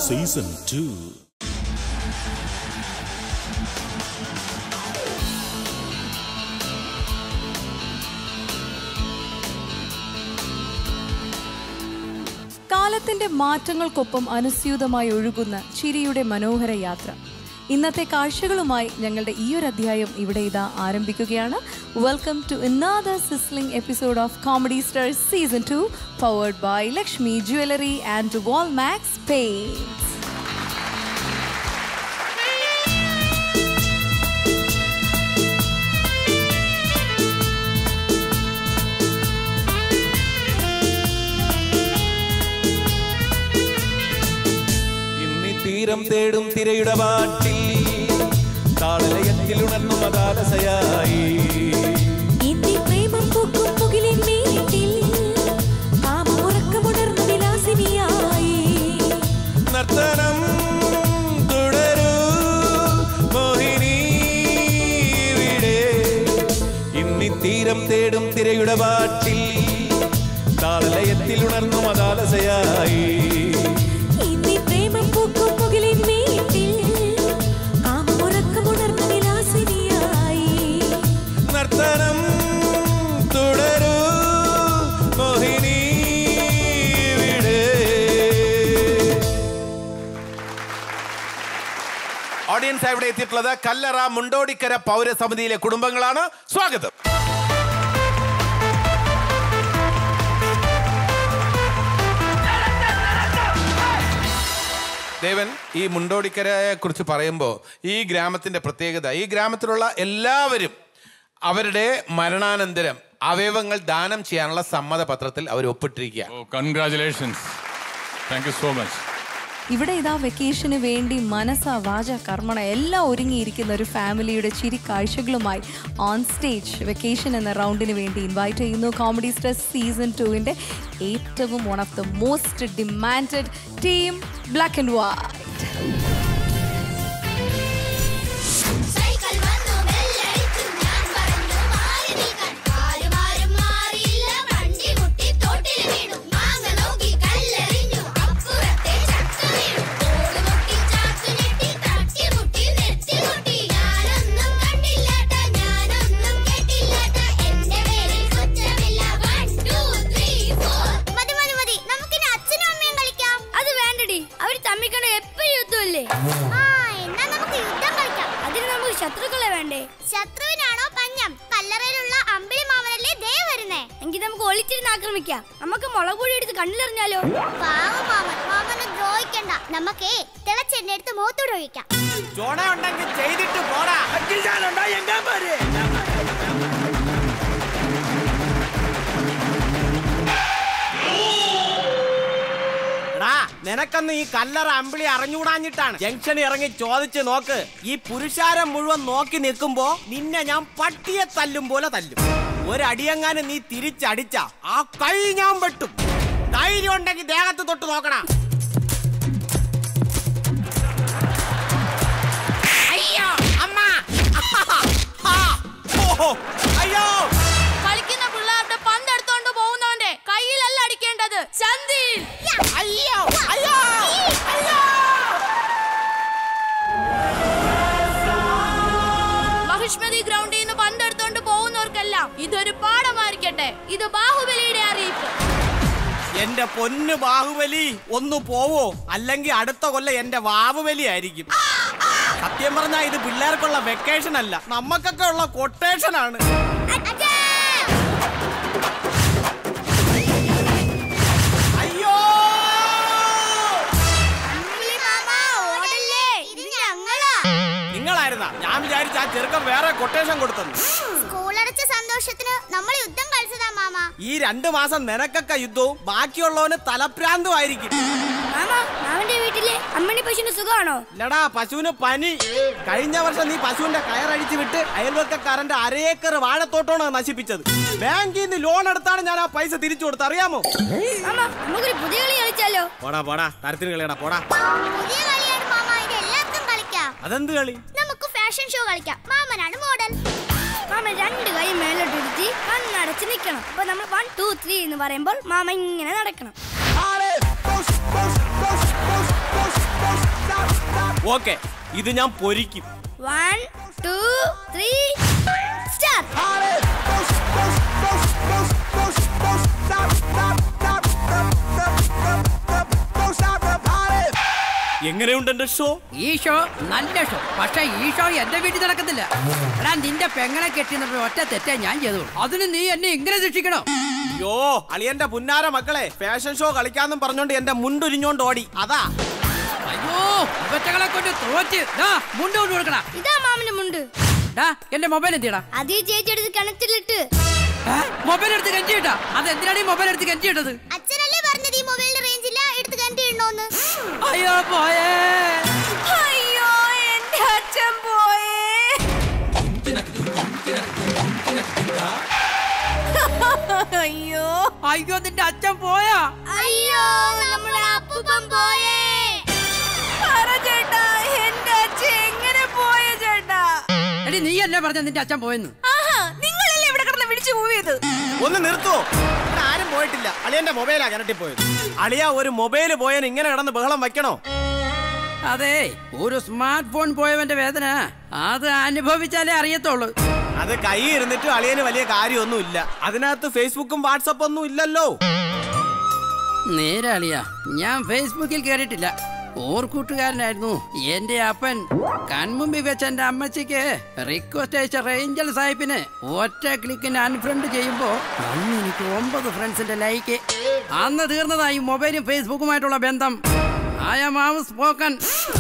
Season 2. കാലത്തിന്റെ മാറ്റങ്ങൾക്കൊപ്പം അനുസ്യൂതമായി ഒഴുകുന്ന ചിരിയുടെ മനോഹര യാത്ര. ഇന്നത്തെ കാഴ്ചകളുമായി ഞങ്ങളുടെ ഈ ഒരു അധ്യായം ഇവിടെ ഇതാ ആരംഭിക്കുകയാണ്. Welcome to another sizzling episode of Comedy Stars Season 2, powered by Lakshmi Jewellery and Walmax Paints. തീരം തേടും തിരയുടെ പാട്ടിൽ താളലയത്തിൽ ഉണർന്നു മകാലസയായി നർത്തനം തുടരൂ മോഹിനി ഇവിടെ. ഇന്നി തീരം തേടും തിരയുടെ പാട്ടിൽ താളലയത്തിൽ ഉണർന്നു മകാലസയായി നർത്തനം തുടരൂ മോഹിനി ഇവിടെ. ഓഡിയൻസ് ഇവിടെ എത്തിയിട്ടുള്ളത് കല്ലറ മുണ്ടോടിക്കര പൗരസമിതിയിലെ കുടുംബങ്ങളാണ്. സ്വാഗതം. ദേവൻ, ഈ മുണ്ടോടിക്കരയെ കുറിച്ച് പറയുമ്പോൾ ഈ ഗ്രാമത്തിന്റെ പ്രത്യേകത, ഈ ഗ്രാമത്തിലുള്ള എല്ലാവരും അവരുടെ മരണാനന്തരം അവയവങ്ങൾ ദാനം ചെയ്യാനുള്ള സമ്മതപത്രത്തിൽ അവർ ഒപ്പിട്ടിരിക്കുക. Congratulations. Thank you so much. ഇവിടെ ഇതാ വെക്കേഷന് വേണ്ടി മനസ്സ വാച കർമ്മണ എല്ലാം ഒരുങ്ങിയിരിക്കുന്ന ഒരു ഫാമിലിയുടെ ചിരി കാഴ്ചകളുമായി ഓൺ സ്റ്റേജ് വെക്കേഷൻ എന്ന റൗണ്ടിന് വേണ്ടി ഇൻവൈറ്റ് ചെയ്യുന്നു കോമഡി സ്റ്റാർസ് സീസൺ 2-ന്റെ ഏറ്റവും one of the most demanded team, black and white. ശത്രുക്കളെ വേണ്ടേ? ശത്രുവിനാണോ പഞ്ഞം? കല്ലറയിലുള്ള അമ്പിളി മാമനല്ലേ ദേ വരുന്നേ. എങ്കിൽ നമുക്ക് ഒളിച്ചിരുന്ന് ആക്രമിക്കാം. നമുക്ക് മുളക് പൊടി എടുത്ത് കണ്ണിലെറിഞ്ഞാലോ? പാവം മാമൻ, മാമനെ ദ്രോഹിക്കണ്ട. നമുക്കേ തിളച്ചെണ്ണ എടുത്ത് മുഖത്തോട് ഒഴിക്കാം. ചോണ ഉണ്ടെങ്കിൽ ചെയ്തിട്ട് പോടാ. നിനക്കന്ന് ഈ കല്ലറ അമ്പിളി അറിഞ്ഞുകൂടാഞ്ഞിട്ടാണ്. ജംഗ്ഷനിൽ ഇറങ്ങി ചോദിച്ച് നോക്ക്. ഈ പുരുഷാരം മുഴുവൻ നോക്കി നിൽക്കുമ്പോ നിന്നെ ഞാൻ പട്ടിയെ തല്ലും പോലെ തല്ലും. ഒരടിയങ്ങാനും നീ തിരിച്ചടിച്ച ആ കൈ ഞാൻ വെട്ടും. ധൈര്യം ഉണ്ടെങ്കിൽ ദേഹത്ത് തൊട്ട് നോക്കണം. അയ്യോ അമ്മ, അയ്യോ. കളിക്കുന്ന പിള്ളേരുടെ പന്തെടുത്തോണ്ട് പോകുന്നവന്റെ കയ്യിലല്ല അടിക്കേണ്ടത്, ചന്തിയിൽ. അയ്യോ അയ്യോ അയ്യോ. മഹിഷ്മതി ഗ്രൗണ്ടിൽ നിന്ന് പന്തെടുത്തോണ്ട് പോകുന്നവർക്കെല്ലാം ഇതൊരു പാഠമായിരിക്കട്ടെ. ഇത് ബാഹുബലിയുടെ അറിയിപ്പ്. എന്റെ പൊന്നു ബാഹുബലി, ഒന്ന് പോവോ? അല്ലെങ്കിൽ അടുത്ത കൊല്ലം എന്റെ വാവുബലി ആയിരിക്കും. സത്യം പറഞ്ഞാ ഇത് പിള്ളേർക്കുള്ള വെക്കേഷൻ അല്ല, നമ്മക്കൊക്കെ ഉള്ള കൊട്ടേഷൻ ആണ്. അയ്യോ, നിങ്ങളായിരുന്നാ? ഞാൻ വിചാരിച്ച ആ ചെറുക്കൻ വേറെ കൊട്ടേഷൻ കൊടുത്തു. സ്കൂളടച്ച സന്തോഷത്തിന് നമ്മൾ യുദ്ധം കളിച്ചതാ മാമ. ഈ 2 മാസം നിനക്കൊക്കെ യുദ്ധവും ബാക്കിയുള്ളവന് തലപ്രാന്തും ആയിരിക്കും. മാമന്റെ വീട്ടിലെ അമ്മണി പശുവിന് സുഖമാണോ? ഇല്ലടാ, പശുവിന് പനി. കഴിഞ്ഞ വർഷം നീ പശുവിന്റെ കയറടിച്ച് വിട്ട് അയൽവക്കക്കാരന്റെ 1 ഏക്കർ വാഴത്തോട്ടമാണ് നശിപ്പിച്ചത്. ബാങ്കിൽ നിന്ന് ലോൺ എടുത്താണ് ഞാൻ ആ പൈസ തിരിച്ചു കൊടുത്ത്, അറിയാമോ? നമുക്കൊരു പുതിയ കളി കളിച്ചാലോ? പോടാ പോടാ, തരത്തിന് കളിയടാ പോടാ. പുതിയ കളിയാണ് മാമ, ഇത് എല്ലാവർക്കും കളിക്കാം. അതെന്ത് കളി? നമുക്ക് ഫാഷൻ ഷോ കളിക്കാം. മാമനാണ് മോഡൽ. മാമ 2 കൈ മേലോട്ടിരുത്തി കണ്ണടച്ച് നിൽക്കണം. അപ്പൊ നമ്മൾ 1 2 3 എന്ന് പറയുമ്പോൾ മാമ ഇങ്ങനെ നടക്കണം. ഓക്കെ, ഇത് ഞാൻ പൊരിക്കും. 1 2 3 സ്റ്റാർട്ട്. എങ്ങനെയുണ്ട് എന്റെ ഷോ? ഈ ഷോ നല്ല ഷോ. പക്ഷെ ഈ ഷോ എന്റെ വീട്ടിൽ നടക്കത്തില്ല. എടാ, നിന്റെ പെങ്ങളെ കെട്ടിയെന്ന ഒറ്റ തെറ്റേ ഞാൻ ചെയ്തു. അതിന് നീ എന്നെ ഇങ്ങനെ ശിക്ഷിക്കണോ? യോ, അളിയന്റെ പുന്നാര മക്കളെ ഫാഷൻ ഷോ കളിക്കാന്നും പറഞ്ഞോണ്ട് എന്റെ മുണ്ടുരിഞ്ഞോണ്ട് ഓടി. അതാ. അയ്യോ, ഇവറ്റകളെ കൊണ്ട് തോറ്റ്. മുണ്ട് കൊണ്ട് കൊടുക്കണ. ഇതാ മാമന്റെ മുണ്ട്. എന്റെ മൊബൈൽ എന്തിടാ? അത് ഈ ചേച്ചി എടുത്ത് കിണറ്റിലിട്ട്. മൊബൈൽ എടുത്ത് കെഞ്ചിട്ടാ? അത് എന്തിനാണ് ഈ മൊബൈൽ എടുത്ത് കെഞ്ചിട്ടത്? അച്ഛനല്ലേ പറഞ്ഞത് ഈ മൊബൈലിന്റെ റേഞ്ച് ഇല്ല, എടുത്ത് കണ്ടി ഇടണോന്ന്. അയ്യോ പോയേ. അയ്യോ, എന്റെ അച്ഛൻ പോയേ. അയ്യോ അയ്യോ, നിന്റെ അച്ഛൻ പോയാ? അയ്യോ, നമ്മുടെ അപ്പൂപ്പൻ പോയേ. ചേട്ടാ, എന്റെ അച്ഛൻ എങ്ങനെ പോയ ചേട്ടാ? എടി, നീ അല്ലേ പറഞ്ഞ നിന്റെ അച്ഛൻ പോയെന്ന്? നിങ്ങളല്ലേ ഇവിടെ കിടന്ന് വിളിച്ചു പോയത്? ഒന്ന് നിർത്തുവോ? ആരും പോയിട്ടില്ല. അളിയന്റെ മൊബൈലാ കിണറ്റി പോയത്. അളിയ, ഒരു മൊബൈല് പോയാൽ ഇങ്ങനെ കിടന്ന് ബഹളം വെക്കണോ? അതെ, ഒരു സ്മാർട്ട് ഫോൺ പോയവന്റെ വേദന അത് അനുഭവിച്ചാലേ അറിയത്തുള്ളൂ. അത് കൈ ഇരുന്നിട്ട് അളിയന് വലിയ കാര്യമൊന്നും ഇല്ല. അതിനകത്ത് ഫേസ്ബുക്കും വാട്സപ്പ് ഒന്നും ഇല്ലല്ലോ. നേരെ അളിയ, ഞാൻ ഫേസ്ബുക്കിൽ കയറിയിട്ടില്ല. ഓർക്കൂട്ടുകാരനായിരുന്നു എന്റെ അപ്പൻ. കൺമുമ്പിൽ വെച്ച എന്റെ അമ്മച്ചിക്ക് റിക്വസ്റ്റ് അയച്ച റേഞ്ചൽ സാഹിബിന് ഒറ്റ ക്ലിക്കിന് അൺഫ്രണ്ട് ചെയ്യുമ്പോ അന്ന് എനിക്ക് 9 ഫ്രണ്ട്സിന്റെ ലൈക്ക്. അന്ന് തീർന്നതായി മൊബൈലും ഫേസ്ബുക്കുമായിട്ടുള്ള ബന്ധം. I am outspoken.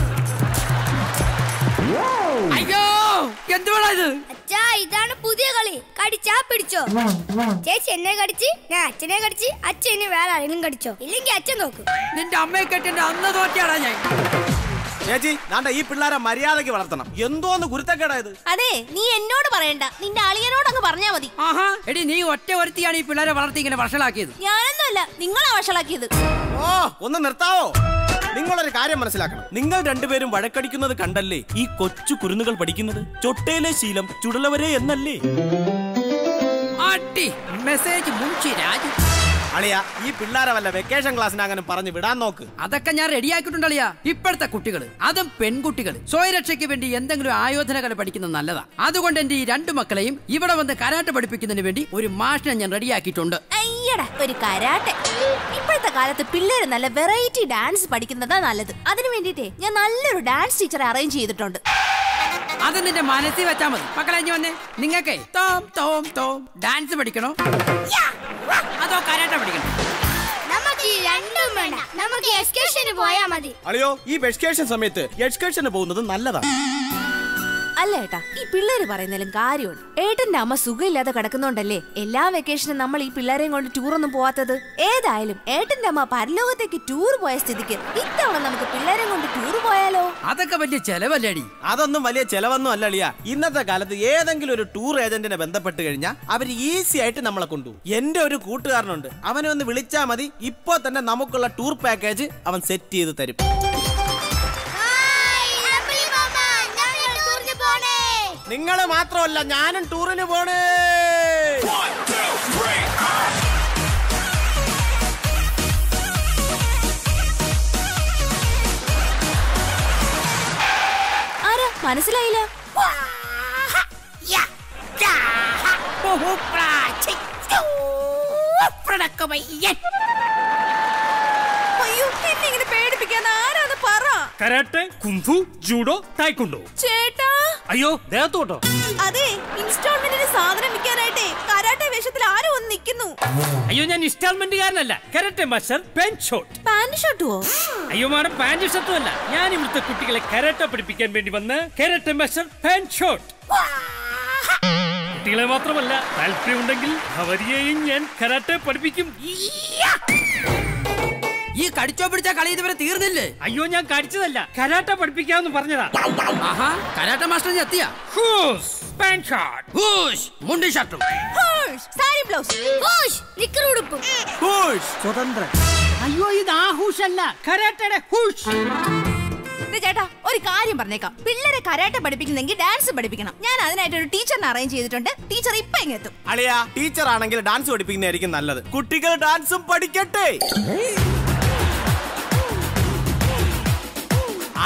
അയ്യോ, എന്തുവാ ഇത്? അച്ഛാ, ഇതാണ് പുതിയ കളി. കടിച്ചാ പിടിച്ചോ. ചേച്ചി എന്നെ കടിച്ച്, ഞാൻ അച്ഛനെ കടിച്ച്, അച്ഛൻ ഇനി വേറെ ആരെങ്കിലും കടിച്ചോ. ഇല്ലെങ്കിൽ അച്ഛൻ നോക്കും. നിന്റെ അമ്മയെ കെട്ടിന്റെ അന്ന് തോറ്റിയാടാ ഞാൻ. ചേച്ചി, നാണ്ട ഈ പിള്ളേരെ മര്യാദയ്ക്ക് വളർത്തണം. എന്തോന്ന് കുരുത്തക്കേടായത്? അതെ, നീ എന്നോട് പറയണ്ട, നിന്റെ അളിയനോട് അങ്ങ് പറഞ്ഞാ മതി. ആഹാ, എടി, നീ ഒറ്റ ഒരുത്തിയാണ് ഈ പിള്ളേരെ വളർത്തി ഇങ്ങനെ വഷളാക്കിയത്. ഞാനൊന്നുമല്ല, നിങ്ങളാ വഷളാക്കിയത്. ഓ, ഒന്ന് നിർത്താവോ? നിങ്ങളൊരു കാര്യം മനസ്സിലാക്കണം. നിങ്ങൾ രണ്ടുപേരും വഴക്കടിക്കുന്നത് കണ്ടല്ലേ ഈ കൊച്ചു കുരുന്നുകൾ പഠിക്കുന്നത്. ചൊട്ടയിലെ ശീലം ചുടലവരെ എന്നല്ലേ? അടി മെസ്സേജ് മുൻഷി രാജു. അളിയ, ഈ പിള്ളേരെ വല്ല വെക്കേഷൻ ക്ലാസ്സിന് അങ്ങനെ പറഞ്ഞു വിടാൻ നോക്ക്. അതൊക്കെ ഞാൻ റെഡിയാക്കിയിട്ടുണ്ടളിയാ. ഇപ്പോഴത്തെ കുട്ടികൾ, അതും പെൺകുട്ടികൾ, സ്വയരക്ഷയ്ക്ക് വേണ്ടി എന്തെങ്കിലും ആയോധനകൾ പഠിക്കുന്നത് നല്ലതാ. അതുകൊണ്ട് എന്റെ ഈ 2 മക്കളെയും ഇവിടെ വന്ന് കരാട്ടെ പഠിപ്പിക്കുന്നതിന് വേണ്ടി ഒരു മാഷിനെ ഞാൻ റെഡിയാക്കിയിട്ടുണ്ട്. അയ്യടാ, ഒരു കരാട്ടെ. ഇപ്പോഴത്തെ കാലത്ത് പിള്ളേര് നല്ല വെറൈറ്റി ഡാൻസ് പഠിക്കുന്നതാ നല്ലത്. അതിനു വേണ്ടിട്ടേ ഞാൻ നല്ലൊരു ഡാൻസ് ടീച്ചറെ അറേഞ്ച് ചെയ്തിട്ടുണ്ട്. അത് നിന്റെ മനസ്സിൽ വെച്ചാ മതി. മക്കളെ വന്നേ. നിങ്ങൾക്കേ തോം തോം തോം ഡാൻസ് പഠിക്കണോ അതോ കരാട്ടെ പഠിക്കണോ? നമുക്ക് ഈ രണ്ടും വേണ്ട. നമുക്ക് എക്സ്കർഷന് പോയാ മതി. അളിയോ, ഈ വെക്കേഷൻ സമയത്ത് എക്സ്കർഷന് പോകുന്നത് നല്ലതാണ്. അല്ല ഏട്ടാ, ഈ പിള്ളേര് പറയുന്നതിലും കാര്യമുണ്ട്. ഏട്ടന്റെ അമ്മ സുഖമില്ലാതെ കിടക്കുന്നോണ്ടല്ലേ എല്ലാ വെക്കേഷനും നമ്മൾ ഈ പിള്ളേരെയും കൊണ്ട് ടൂറൊന്നും പോവാത്തത്. ഏതായാലും ഏട്ടന്റെ അമ്മ പരലോകത്തേക്ക് ടൂർ പോയ സ്ഥിതിക്ക് ഇത്തവണ നമുക്ക് പിള്ളേരെയും കൊണ്ട് ടൂർ പോയാലോ? അതൊക്കെ വലിയ ചെലവല്ലേടി? അതൊന്നും വലിയ ചെലവൊന്നും അല്ല അളിയ. ഇന്നത്തെ കാലത്ത് ഏതെങ്കിലും ഒരു ടൂർ ഏജന്റിനെ ബന്ധപ്പെട്ട് കഴിഞ്ഞാൽ അവർ ഈസി ആയിട്ട് നമ്മളെ കൊണ്ടുപോകും. എന്റെ ഒരു കൂട്ടുകാരനുണ്ട്, അവനെ ഒന്ന് വിളിച്ചാൽ മതി. ഇപ്പോ തന്നെ നമുക്കുള്ള ടൂർ പാക്കേജ് അവൻ സെറ്റ് ചെയ്ത് തരും. നിങ്ങള് മാത്രമല്ല, ഞാനും ടൂറിന് പോണേ. ആരാ മനസ്സിലായില്ല? അയ്യോ, എന്നെ ഇങ്ങനെ പേടിപ്പിക്കാൻ ആരാന്ന് പറ. Karate, kung fu, judo, taekwondo. ചേട്ടാ, അയ്യോ, ദേഹത്തോട്ടോ. അതെ, ഇൻസ്റ്റാൾമെന്റിന് സാധനം വിൽക്കാനായിട്ടേ കരാട്ടെ വേഷത്തിൽ ആരും ഒന്ന് നിൽക്കുന്നു. അയ്യോ, ഞാൻ ഇൻസ്റ്റാൾമെന്റുകാരനല്ല. Karate master pant shot. Pant ഷർട്ടോ? അയ്യോ മാഡം, പാന്റ് ഷർട്ടും അല്ല. ഞാൻ ഇവിടുത്തെ കുട്ടികളെ കരാട്ടെ പഠിപ്പിക്കാൻ വേണ്ടി വന്ന് കരാട്ടെ മാസ്റ്റർ പാന്റ് ഷോട്ട്. കുട്ടികളെ മാത്രമല്ല, താല്പര്യമുണ്ടെങ്കിൽ അവരെയും ഞാൻ കരാട്ടെ പഠിപ്പിക്കും. ഈ കടിച്ചോ പിടിച്ച കളി ഇതുവരെ തീർന്നില്ലേ? അയ്യോ, ഞാൻ കടിച്ചതല്ല, കരാട്ടെ പഠിപ്പിക്കാമെന്ന് പറഞ്ഞതാ. ആഹാ, കരാട്ടെ മാസ്റ്റർ എത്തിയാ? പാന്റ് ഷോട്ട്, മുണ്ടി ഷർട്ടും, സാരി ബ്ലൗസ്, നിക്കർ ഉടുപ്പും. സ്വതന്ത്രൻ. അയ്യോ, ഇത് ആഹൂഷല്ല, കരാട്ടയുടെ ഹൂഷ്. ചേട്ടാ, ഒരു കാര്യം പറഞ്ഞേക്കാം. പിള്ളേരെ കരാട്ടെ പഠിപ്പിക്കുന്നെങ്കിൽ ഡാൻസ് പഠിപ്പിക്കണം. ഞാൻ അതിനായിട്ട് ഒരു ടീച്ചറിനെ അറേഞ്ച് ചെയ്തിട്ടുണ്ട്. ടീച്ചർ ഇപ്പൊ ഇങ്ങെത്തും. അളിയ, ടീച്ചർ ആണെങ്കിൽ ഡാൻസ് പഠിപ്പിക്കുന്നതായിരിക്കും നല്ലത്. കുട്ടികൾ ഡാൻസും പഠിക്കട്ടെ.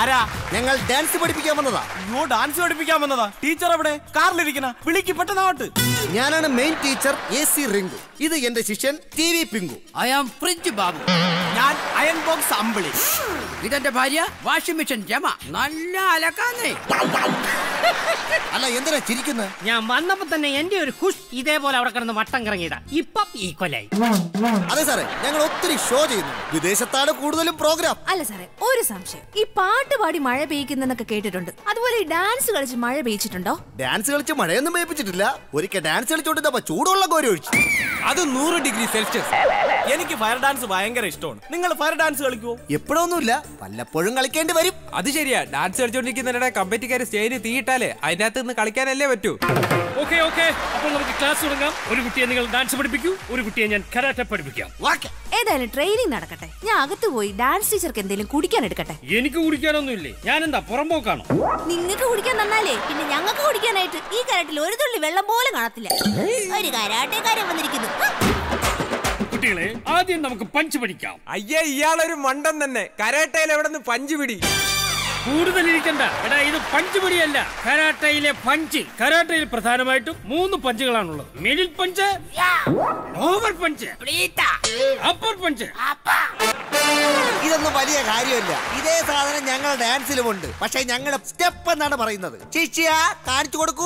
ആരാ? ഞങ്ങൾ ഡാൻസ് പഠിപ്പിക്കാൻ വന്നതാ. അയ്യോ, ഡാൻസ് പഠിപ്പിക്കാൻ വന്നതാ. ടീച്ചർ എവിടെ? കാറിലിരിക്കണ. വിളിക്ക് പെട്ടെന്നാവട്ട്. ഞാനാണ് മെയിൻ ടീച്ചർ AC റിങ്കു. ഇത് എന്റെ ശിഷ്യൻ TV Pinku. I am fridge Babu. ഞാൻ അയൺ ബോക്സ് അമ്പിളി. ഇതെന്റെ ഭാര്യ വാഷിംഗ് മെഷീൻ രമ. നല്ല അലക്കാന്നേ. അല്ല, എന്തിനാ ചിരിക്കുന്നത്? ഞാൻ വന്നപ്പോ തന്നെ എന്റെ ഒരു ഹുഷ് ഇതേപോലെ അവിടെ കിടന്ന് വട്ടം കറങ്ങിയതാ. ഇപ്പം ഈക്വലായി. അതെ സാറേ, ഞങ്ങൾ ഒത്തിരി ഷോ ചെയ്യുന്നു. വിദേശത്താണ് കൂടുതലും പ്രോഗ്രാം. അല്ല സാറേ, ഒരു സംശയം. ഈ പാട്ട് പാടി മഴ പെയ്യിക്കുന്നൊക്കെ കേട്ടിട്ടുണ്ട്. അതുപോലെ ഈ ഡാൻസ് കളിച്ച് മഴ പെയ്ച്ചിട്ടുണ്ടോ? ഡാൻസ് കളിച്ച് മഴയൊന്നും പെയ്പ്പിച്ചിട്ടില്ല. ഒരിക്കൽ ഡാൻസ് കളിച്ചോണ്ടിരുന്നപ്പോ ചൂടുള്ള കോരി ഒഴിച്ചു. അത് 100 ഡിഗ്രി സെൽഷ്യസ്. എനിക്ക് ഫയർ ഡാൻസ് ഭയങ്കര ഇഷ്ടമാണ്. നിങ്ങൾ ഫയർ ഡാൻസ് കളിക്കുവോ? എപ്പോഴൊന്നുമില്ല, വല്ലപ്പോഴും കളിക്കേണ്ടി വരും. അത് ശരിയാ. ഡാൻസ് കളിച്ചോണ്ടിരിക്കുന്നതിനിടെ കമ്പറ്റിക്കാര് സ്റ്റേജിൽ തീയിട്ടാലേ അതിനകത്ത് നിന്ന് കളിക്കാനല്ലേ പറ്റൂ. ഓക്കെ ഓക്കെ, അപ്പോൾ നമുക്ക് ക്ലാസ് തുടങ്ങാം. ഒരു കുട്ടിയെ നിങ്ങൾ ഡാൻസ് പഠിപ്പിക്കൂ, ഒരു കുട്ടിയെ ഞാൻ കരാട്ടെ പഠിപ്പിക്കാം. ഏതായാലും ട്രെയിനിങ് നടക്കട്ടെ. ഞാൻ അകത്ത് പോയി ഡാൻസ് ടീച്ചർക്ക് എന്തെങ്കിലും കുടിക്കാൻ എടുക്കട്ടെ. എനിക്ക് കുടിക്കാനൊന്നുമില്ലേ? ഞാൻ എന്താ പുറമ്പോക്കാണോ? നിങ്ങൾക്ക് കുടിക്കാൻ തന്നാലേ പിന്നെ ഞങ്ങൾക്ക് കുടിക്കാനായിട്ട് ഈ കരാട്ടിൽ ഒരു തുള്ളി വെള്ളം പോലും കാണത്തില്ല. ഒരു കരാട്ടേക്കാരൻ വന്നിരിക്കുന്നു. കുട്ടികളെ, ആദ്യം നമുക്ക് പഞ്ച് പഠിക്കാം. അയ്യേ, ഇയാളൊരു മണ്ടൻ തന്നെ. കരാട്ടയിൽ എവിടെ നിന്ന് പഞ്ച് പിടി? കൂടുതൽ ഇരിക്കണ്ട. എടാ, ഇത് പഞ്ച് പിടിയല്ല, കരാട്ടയിലെ പഞ്ച്. കരാട്ടയിൽ പ്രധാനമായിട്ടും 3 പഞ്ചുകളാണുള്ളത്. Middle punch, over punch, upper punch. ഇതൊന്നും വലിയ കാര്യമല്ല. ഇതേ സാധനം ഞങ്ങൾ ഡാൻസിലുമുണ്ട്. പക്ഷെ ഞങ്ങളുടെ സ്റ്റെപ്പ് എന്നാണ് പറയുന്നത്. ചേച്ചിയാ, കാണിച്ചു കൊടുക്കൂ.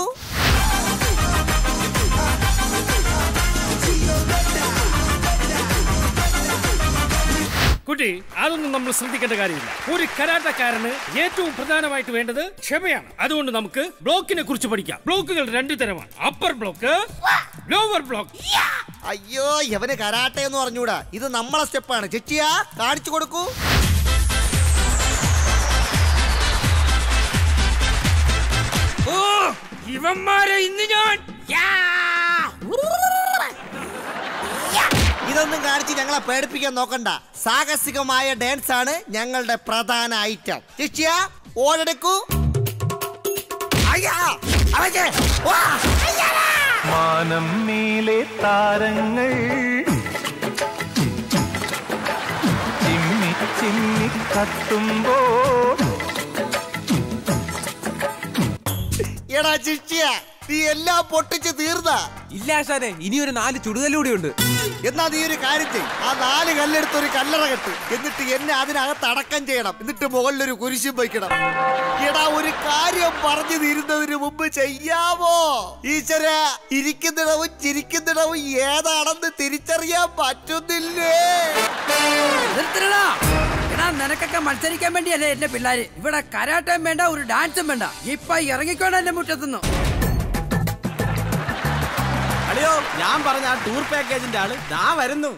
കുട്ടി, അതൊന്നും നമ്മൾ ശ്രദ്ധിക്കേണ്ട കാര്യമില്ല. ഒരു കരാട്ടക്കാരന് ഏറ്റവും പ്രധാനമായിട്ട് വേണ്ടത് ക്ഷമയാണ്. അതുകൊണ്ട് നമുക്ക് ബ്ലോക്കിനെ കുറിച്ച് പഠിക്കാം. ബ്ലോക്കുകൾ 2 തരമാണ്. Upper block, lower block. അയ്യോ, ഇവന് കരാട്ടെ എന്ന് പറഞ്ഞൂടാ. ഇത് നമ്മളെ സ്റ്റെപ്പാണ്. ചേച്ചിയാ, കാണിച്ചു കൊടുക്കൂ. ഓ, ഇവന്മാരെ ഇന്ന് ഞാൻ ഇതൊന്നും കാണിച്ച് ഞങ്ങളെ പേടിപ്പിക്കാൻ നോക്കണ്ട. സാഹസികമായ ഡാൻസ് ആണ് ഞങ്ങളുടെ പ്രധാന ഐറ്റം. ചേച്ചിയാ, ഓടെടുക്കൂ. മാനം മേലെ താരങ്ങൾ ചിമ്മി ചിമ്മി കത്തുമ്പോൾ എടാ ചേച്ചിയാ, നീ എല്ലാം പൊട്ടിച്ച് തീർന്നാ? ഇല്ല ആശാനെ, ഇനിയൊരു 4 ചുടുകല്ലൂടെ ഉണ്ട്. എന്നാ നീ ഒരു കാര്യം ചെയ്യ്. ആ 4 കല്ലെടുത്ത് ഒരു കല്ലറ കെട്ട്. എന്നിട്ട് എന്നെ അതിനകത്ത് അടക്കം ചെയ്യണം. എന്നിട്ട് മുകളിലൊരു കുരിശും വയ്ക്കണം. എടാ, ഒരു കാര്യം പറഞ്ഞു തീരുന്നതിന് മുമ്പ് ചെയ്യാമോ? ഈശ്വര, ഇരിക്കുന്നിടവും ചിരിക്കുന്നിടവും ഏതാണെന്ന് തിരിച്ചറിയാൻ പറ്റുന്നില്ലേ? നിനക്കൊക്കെ മത്സരിക്കാൻ വേണ്ടിയല്ലേ എന്റെ പിള്ളേര്. ഇവിടെ കരാട്ടയും വേണ്ട, ഒരു ഡാൻസും വേണ്ട. ഇപ്പൊ ഇറങ്ങിക്കോണം എന്റെ മുറ്റത്തുനിന്ന്. അളിയോ, ഞാൻ പറഞ്ഞ ആ ടൂർ പാക്കേജിന്റെ ആള് ദാ വരുന്നു.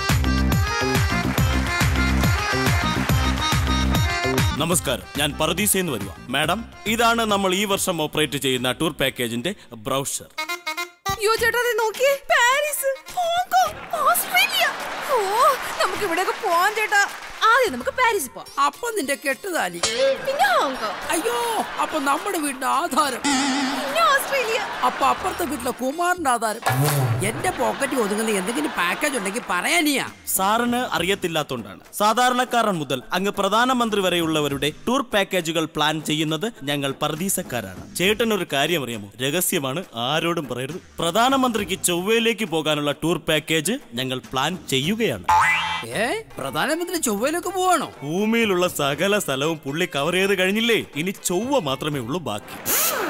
നമസ്കാരം, ഞാൻ പർദീസേന്ന് വരുക. മാഡം, ഇതാണ് നമ്മൾ ഈ വർഷം ഓപ്പറേറ്റ് ചെയ്യുന്ന ടൂർ പാക്കേജിന്റെ ബ്രൗഷർ. അയ്യോ ചേട്ടാ, നോക്കിയേ. Paris, Hong Kong, Australia. ഓ, നമുക്ക് ഇവിടെയൊക്കെ പോവാൻ ചേട്ടാ. ആദ്യം നമുക്ക് പാരീസിൽ പോവാം. അപ്പൊ നിന്റെ കെട്ടുതാലി. പിന്നെ ഹോങ്കോങ്. അയ്യോ, അപ്പൊ നമ്മുടെ വീടിന്റെ ആധാരം. പിന്നെ ഓസ്ട്രേലിയ. അപ്പൊ അപ്പുറത്തെ വീട്ടിലെ കുമാറിന്റെ ആധാരം. എന്റെ പോക്കറ്റിൽ ഒതുങ്ങുന്ന എന്തെങ്കിലും പാക്കേജ് ഉണ്ടെങ്കിൽ പറയാനിയാ. സാറിന് അറിയത്തില്ലാത്തോണ്ടാണ്. സാധാരണക്കാരൻ മുതൽ അങ്ങ് പ്രധാനമന്ത്രി വരെയുള്ളവരുടെ ടൂർ പാക്കേജുകൾ പ്ലാൻ ചെയ്യുന്നത് ഞങ്ങൾ പർദീസക്കാരാണ്. ചേട്ടനൊരു കാര്യം അറിയാമോ? രഹസ്യമാണ്, ആരോടും പറയരുത്. പ്രധാനമന്ത്രിക്ക് ചൊവ്വയിലേക്ക് പോകാനുള്ള ടൂർ പാക്കേജ് ഞങ്ങൾ പ്ലാൻ ചെയ്യുകയാണ്. പ്രധാനമന്ത്രി ചൊവ്വയിലേക്ക് പോവാണോ? ഭൂമിയിലുള്ള സകല സ്ഥലവും പുള്ളി കവർ ചെയ്ത് കഴിഞ്ഞില്ലേ? ഇനി ചൊവ്വ മാത്രമേ ഉള്ളൂ ബാക്കി.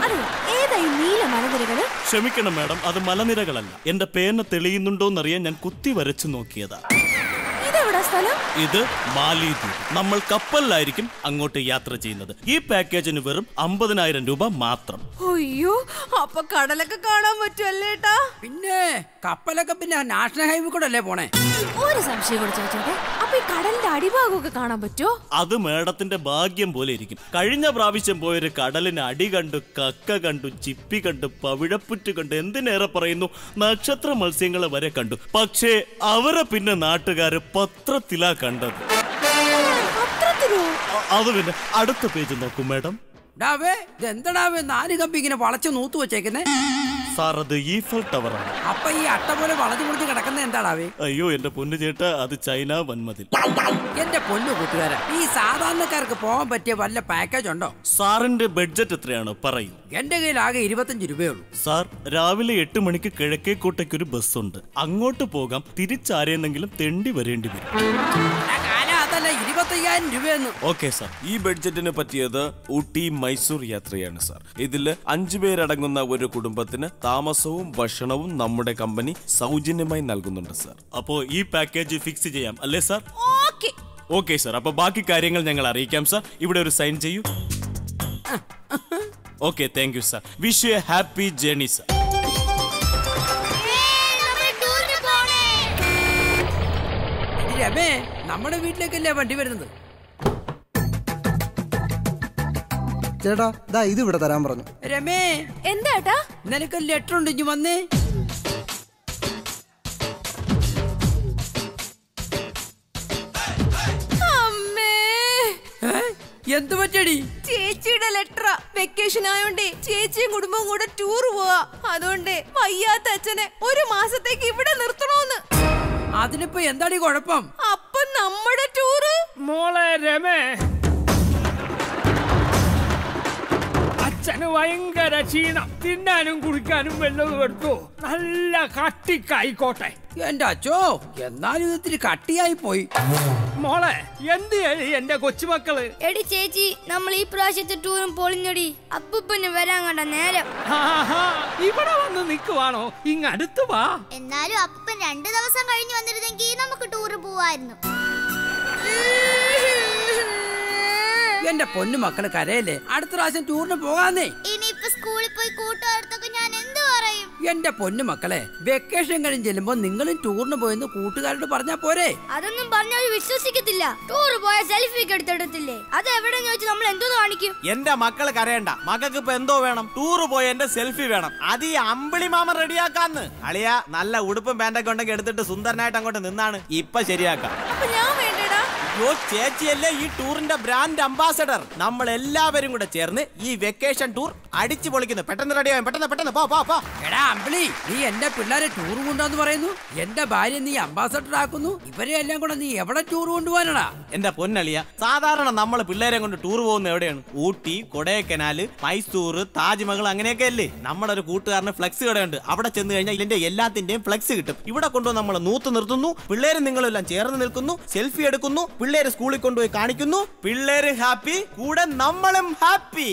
ക്ഷമിക്കണം മാഡം, അത് മലനിരകളല്ല. എന്റെ പേന തെളിയുന്നുണ്ടോന്നറിയാൻ ഞാൻ കുത്തി വരച്ചു നോക്കിയതാ. ഇത് മാലിദ്വീപ്. നമ്മൾ കപ്പലിലായിരിക്കും അങ്ങോട്ട് യാത്ര ചെയ്യുന്നത്. ഈ പാക്കേജിന് വെറും 50,000 രൂപ മാത്രം. അയ്യോ, അപ്പൊ കടലൊക്കെ കാണാൻ പറ്റുമല്ലേട്ടാ? പിന്നെ കപ്പലൊക്കെ പിന്നെ നാഷണൽ ഹൈവേ കൂടെ അല്ലേ പോണേ? ഒരു സംശയം കൂടെ ചോദിച്ചോട്ടെ, അപ്പൊ ഈ കടലിന്റെ അടിഭാഗമൊക്കെ കാണാൻ പറ്റുമോ? അത് മേഡത്തിന്റെ ഭാഗ്യം പോലെ ഇരിക്കും. കഴിഞ്ഞ പ്രാവശ്യം പോയൊരു കടലിന് അടി കണ്ടു, കക്ക കണ്ടു, ചിപ്പി കണ്ടു, പവിഴപ്പുറ്റ് കണ്ടു, എന്തിനേറെ പറയുന്നു, നക്ഷത്ര മത്സ്യങ്ങളെ വരെ കണ്ടു. പക്ഷേ അവരെ പിന്നെ നാട്ടുകാര് പത്രത്തിലാ കണ്ടത്. അത് പിന്നെ അടുത്ത പേജ് നോക്കും മാഡം. എന്താടാവേ 4 കമ്പി ഇങ്ങനെ വളച്ചു നൂത്തു വെച്ചേക്കുന്നേ? സാർ അത് ഈഫൽ ടവറാണ്. അപ്പൊ ഈ അട്ട പോലെ വളഞ്ഞു മുറിഞ്ഞ് കിടക്കുന്ന എന്താണാവേ? അയ്യോ എന്റെ പൊന്നു ചേട്ടാ, അത് ചൈന വൻമതിൽ. എന്റെ പൊന്നു കൂട്ടുകാരാ, ഈ സാധാരണക്കാർക്ക് പോകാൻ പറ്റിയ വല്ല പാക്കേജ് ഉണ്ടോ? സാറിന്റെ ബഡ്ജറ്റ് എത്രയാണ് പറയൂ. എന്റെ കയ്യിൽ ആകെ 25 രൂപയുള്ളൂ. സാർ രാവിലെ 8 മണിക്ക് കിഴക്കേക്കോട്ടയ്ക്ക് ഒരു ബസ് ഉണ്ട്. അങ്ങോട്ട് പോകാം. തിരിച്ചാരെയെന്നെങ്കിലും തെണ്ടി വരേണ്ടി വരും. അതല്ല 25,000 രൂപയെന്ന്. Okay sir. ഈ ബഡ്ജറ്റിന് പറ്റിയത് ഊട്ടി മൈസൂർ യാത്രയാണ് സാർ. ഇതില് 5 പേരടങ്ങുന്ന ഒരു കുടുംബത്തിന് താമസവും ഭക്ഷണവും നമ്മുടെ കമ്പനി സൗജന്യമായി നൽകുന്നുണ്ട് സാർ. അപ്പോ ഈ പാക്കേജ് ഫിക്സ് ചെയ്യാം അല്ലേ സാർ? Okay sir. അപ്പൊ ബാക്കി കാര്യങ്ങൾ ഞങ്ങൾ അറിയിക്കാം സാർ. ഇവിടെ ഒരു സൈൻ ചെയ്യൂ. Okay, thank you sir. Wish you a happy journey sir. രമേ, നമ്മുടെ വീട്ടിലേക്കല്ലേ വണ്ടി വരുന്നത്? ചേട്ടാ ദാ ഇത് ഇവിടെ തരാൻ പറഞ്ഞു. രമേ, എന്താ നിനക്ക് ലെറ്റർ ഉണ്ട്, ഇഞ്ഞു വന്നേ. എന്ത് പറ്റടി? ചേച്ചിയുടെ ലെറ്ററാ. വെക്കേഷൻ ആയോണ്ടേ ചേച്ചിയും കുടുംബവും കൂടെ ടൂർ പോവാ. അതുകൊണ്ട് വയ്യാത്ത അച്ഛനെ ഒരു മാസത്തേക്ക് ഇവിടെ നിർത്തണോന്ന്. അതിനിപ്പോ എന്താടി കുഴപ്പം? അപ്പൊ നമ്മുടെ ടൂറ്. മോളെ രമേ, അച്ഛന് ഭയങ്കര ക്ഷീണം. തിന്നാനും കുടിക്കാനും വല്ലതും എടുത്തു. നല്ല കട്ടിക്കായിക്കോട്ടെ. എന്റെ അച്ഛോ, എന്നാലും ഇത്തിരി കട്ടിയായി പോയി. മോളെ, എന്ത് എന്റെ കൊച്ചുമക്കള്? എടി ചേച്ചി, നമ്മൾ ഈ പ്രാവശ്യത്തെ ടൂറും പൊളിഞ്ഞടി. അപ്പൂപ്പന് വരാൻ കണ്ട നേരം. ഇവിടെ വന്ന് നിക്കുവാണോ? ഇങ്ങടുത്ത് വാ. എന്നാലും അപ്പൂപ്പൻ 2 ദിവസം കഴിഞ്ഞ് വന്നിരുന്നെങ്കിൽ നമുക്ക് ടൂറ് പോവായിരുന്നു. എന്റെ പൊന്നു മക്കള് കരയല്ലേ? അടുത്ത പ്രാവശ്യം ടൂറിന് പോകാന്നേ. ഇനിയിപ്പോ സ്കൂളിൽ പോയി കൂട്ടുകാരത്തൊക്കെ ഞാൻ എന്ത് പറയും? എന്റെ പൊന്നു മക്കളെ, വെക്കേഷൻ കഴിഞ്ഞ് ചെല്ലുമ്പോ നിങ്ങളും ടൂറിന് പോയെന്ന് കൂട്ടുകാരോട് പറഞ്ഞാ പോരെ? അതൊന്നും പറഞ്ഞാൽ വിശ്വസിക്കത്തില്ല. ടൂർ പോയ സെൽഫി ഒക്കെ എടുത്തെടുത്തില്ലേ? അത് എവിടെ ചോദിച്ചു നമ്മൾ എന്തോ കാണിക്കും? എന്റെ മക്കള് കരയണ്ട. മക്കൾക്ക് ഇപ്പൊ എന്തോ വേണം? ടൂർ പോയ എന്റെ സെൽഫി വേണം. അത് ഈ അമ്പിളി മാമ റെഡിയാക്കാന്ന്. അളിയ നല്ല ഉടുപ്പും പാന്റൊക്കെ ഉണ്ടെങ്കിൽ എടുത്തിട്ട് സുന്ദരനായിട്ട് അങ്ങോട്ട് നിന്നാണ് ഇപ്പൊ ശരിയാക്കാം. യോ ചേച്ചിയല്ലേ ഈ ടൂറിന്റെ ബ്രാൻഡ് അംബാസഡർ. നമ്മൾ എല്ലാവരും കൂടെ ചേർന്ന് ഈ വെക്കേഷൻ ടൂർ അടിച്ചു പൊളിക്കുന്നു. പെട്ടെന്ന് റെഡിയാവും. പെട്ടെന്ന് പോ. എടാ അമ്പിളി, നീ എന്റെ പിള്ളേരെ ടൂർ കൊണ്ടുവന്ന് പറയുന്നു. എന്റെ ഭാര്യ നീ അംബാസഡർ ആക്കുന്നു. ഇവരെ എല്ലാം കൂടെ നീ എവിടെ ടൂർ കൊണ്ടുപോകാനടാ? എന്റെ പൊന്നളിയ, സാധാരണ നമ്മൾ പിള്ളേരെ കൊണ്ട് ടൂർ പോകുന്ന എവിടെയാണ്? ഊട്ടി, കൊടൈക്കനാല്, മൈസൂർ, താജ്മഹൽ അങ്ങനെയൊക്കെ അല്ലേ? നമ്മുടെ ഒരു കൂട്ടുകാരന് ഫ്ലെക്സ് കടയുണ്ട്. അവിടെ ചെന്ന് കഴിഞ്ഞാൽ ഇതിന്റെ എല്ലാത്തിന്റെയും ഫ്ലെക്സ് കിട്ടും. ഇവിടെ കൊണ്ടുവന്ന് നമ്മൾ നൂത്ത് നിർത്തുന്നു. പിള്ളേരും നിങ്ങളെല്ലാം ചേർന്ന് നിൽക്കുന്നു. സെൽഫി എടുക്കുന്നു. പിള്ളേര് സ്കൂളിൽ കൊണ്ടുപോയി കാണിക്കുന്നു. പിള്ളേര് ഹാപ്പി, കൂടെ നമ്മളും ഹാപ്പി.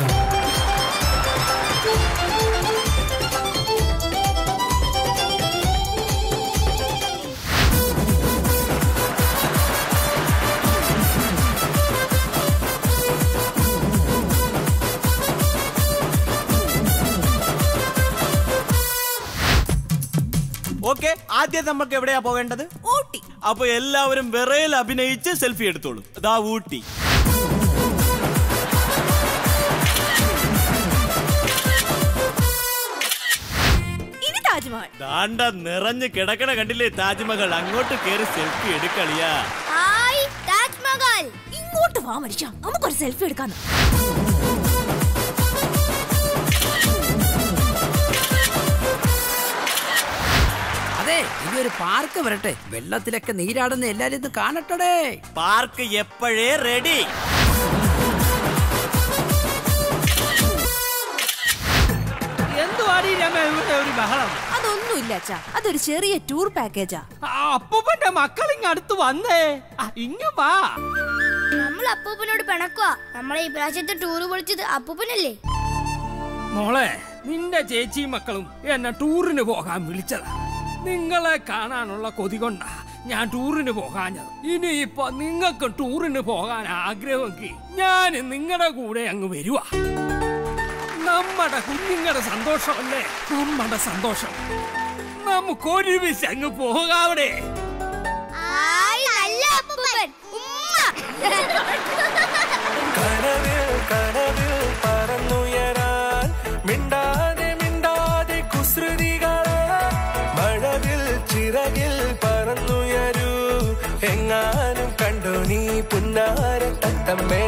ഓക്കെ, ആദ്യം നമുക്ക് എവിടെയാ പോകേണ്ടത്? ഊട്ടി. അപ്പൊ എല്ലാവരും വിറയിൽ അഭിനയിച്ച് സെൽഫി എടുത്തോളൂ. ദാ ഊട്ടി. ഇനി താജ്മഹൽ. ദാണ്ട നിറഞ്ഞ് കിടക്കണ കണ്ടില്ലേ താജ്മഹൽ? അങ്ങോട്ട് കേറി സെൽഫി എടുക്കളിയാ. ഹായ് താജ്മഹൽ. ഇങ്ങോട്ട് വാ മനുഷ്യ, നമുക്കൊരു സെൽഫി എടുക്കാന്ന്. അതെ, ഇനി ഒരു പാർക്ക് വരട്ടെ. വെള്ളത്തിലൊക്കെ നീരാടുന്ന എല്ലാരും ഇത് കാണട്ടെ. പാർക്ക് എപ്പോഴേ റെഡി. എന്തുവാടി രമേ ഇവിടെ ഒരു ബഹളം? അതൊന്നുമില്ല അച്ഛാ, അതൊരു ചെറിയ ടൂർ പാക്കേജാ. അപ്പൂപ്പന്റെ മക്കൾ ഇങ്ങ് അടുത്ത് വന്നേ. ഇങ്ങ് വാ. നമ്മൾ അപ്പൂപ്പനോട് പിണക്കുവാ. നമ്മളെ ഈ പ്രാവശ്യത്തെ ടൂർ പൊളിച്ചത് അപ്പൂപ്പനല്ലേ? മോളെ, നിന്റെ ചേച്ചിയും മക്കളും എന്നെ ടൂറിന് പോകാൻ വിളിച്ചതാ. നിങ്ങളെ കാണാനുള്ള കൊതി കൊണ്ടാ ഞാൻ ടൂറിന് പോകാഞ്ഞത്. ഇനിയിപ്പോ നിങ്ങൾക്ക് ടൂറിന് പോകാൻ ആഗ്രഹമെങ്കിൽ ഞാൻ നിങ്ങളുടെ കൂടെ അങ്ങ് വരുവാ. നമ്മുടെ കുഞ്ഞുങ്ങളുടെ സന്തോഷമല്ലേ നമ്മുടെ സന്തോഷം. നമുക്കൊരുമിച്ച് അങ്ങ് പോകാവിടെ. കനവിൽ പറന്നുയരാൻ മിണ്ടാതെ കുസൃതികളെ മഴവിൽ ചിറകിൽ പറന്നുയരൂ. എങ്ങാനും കണ്ടു നീ പുന്നാര തത്തമ്മേ.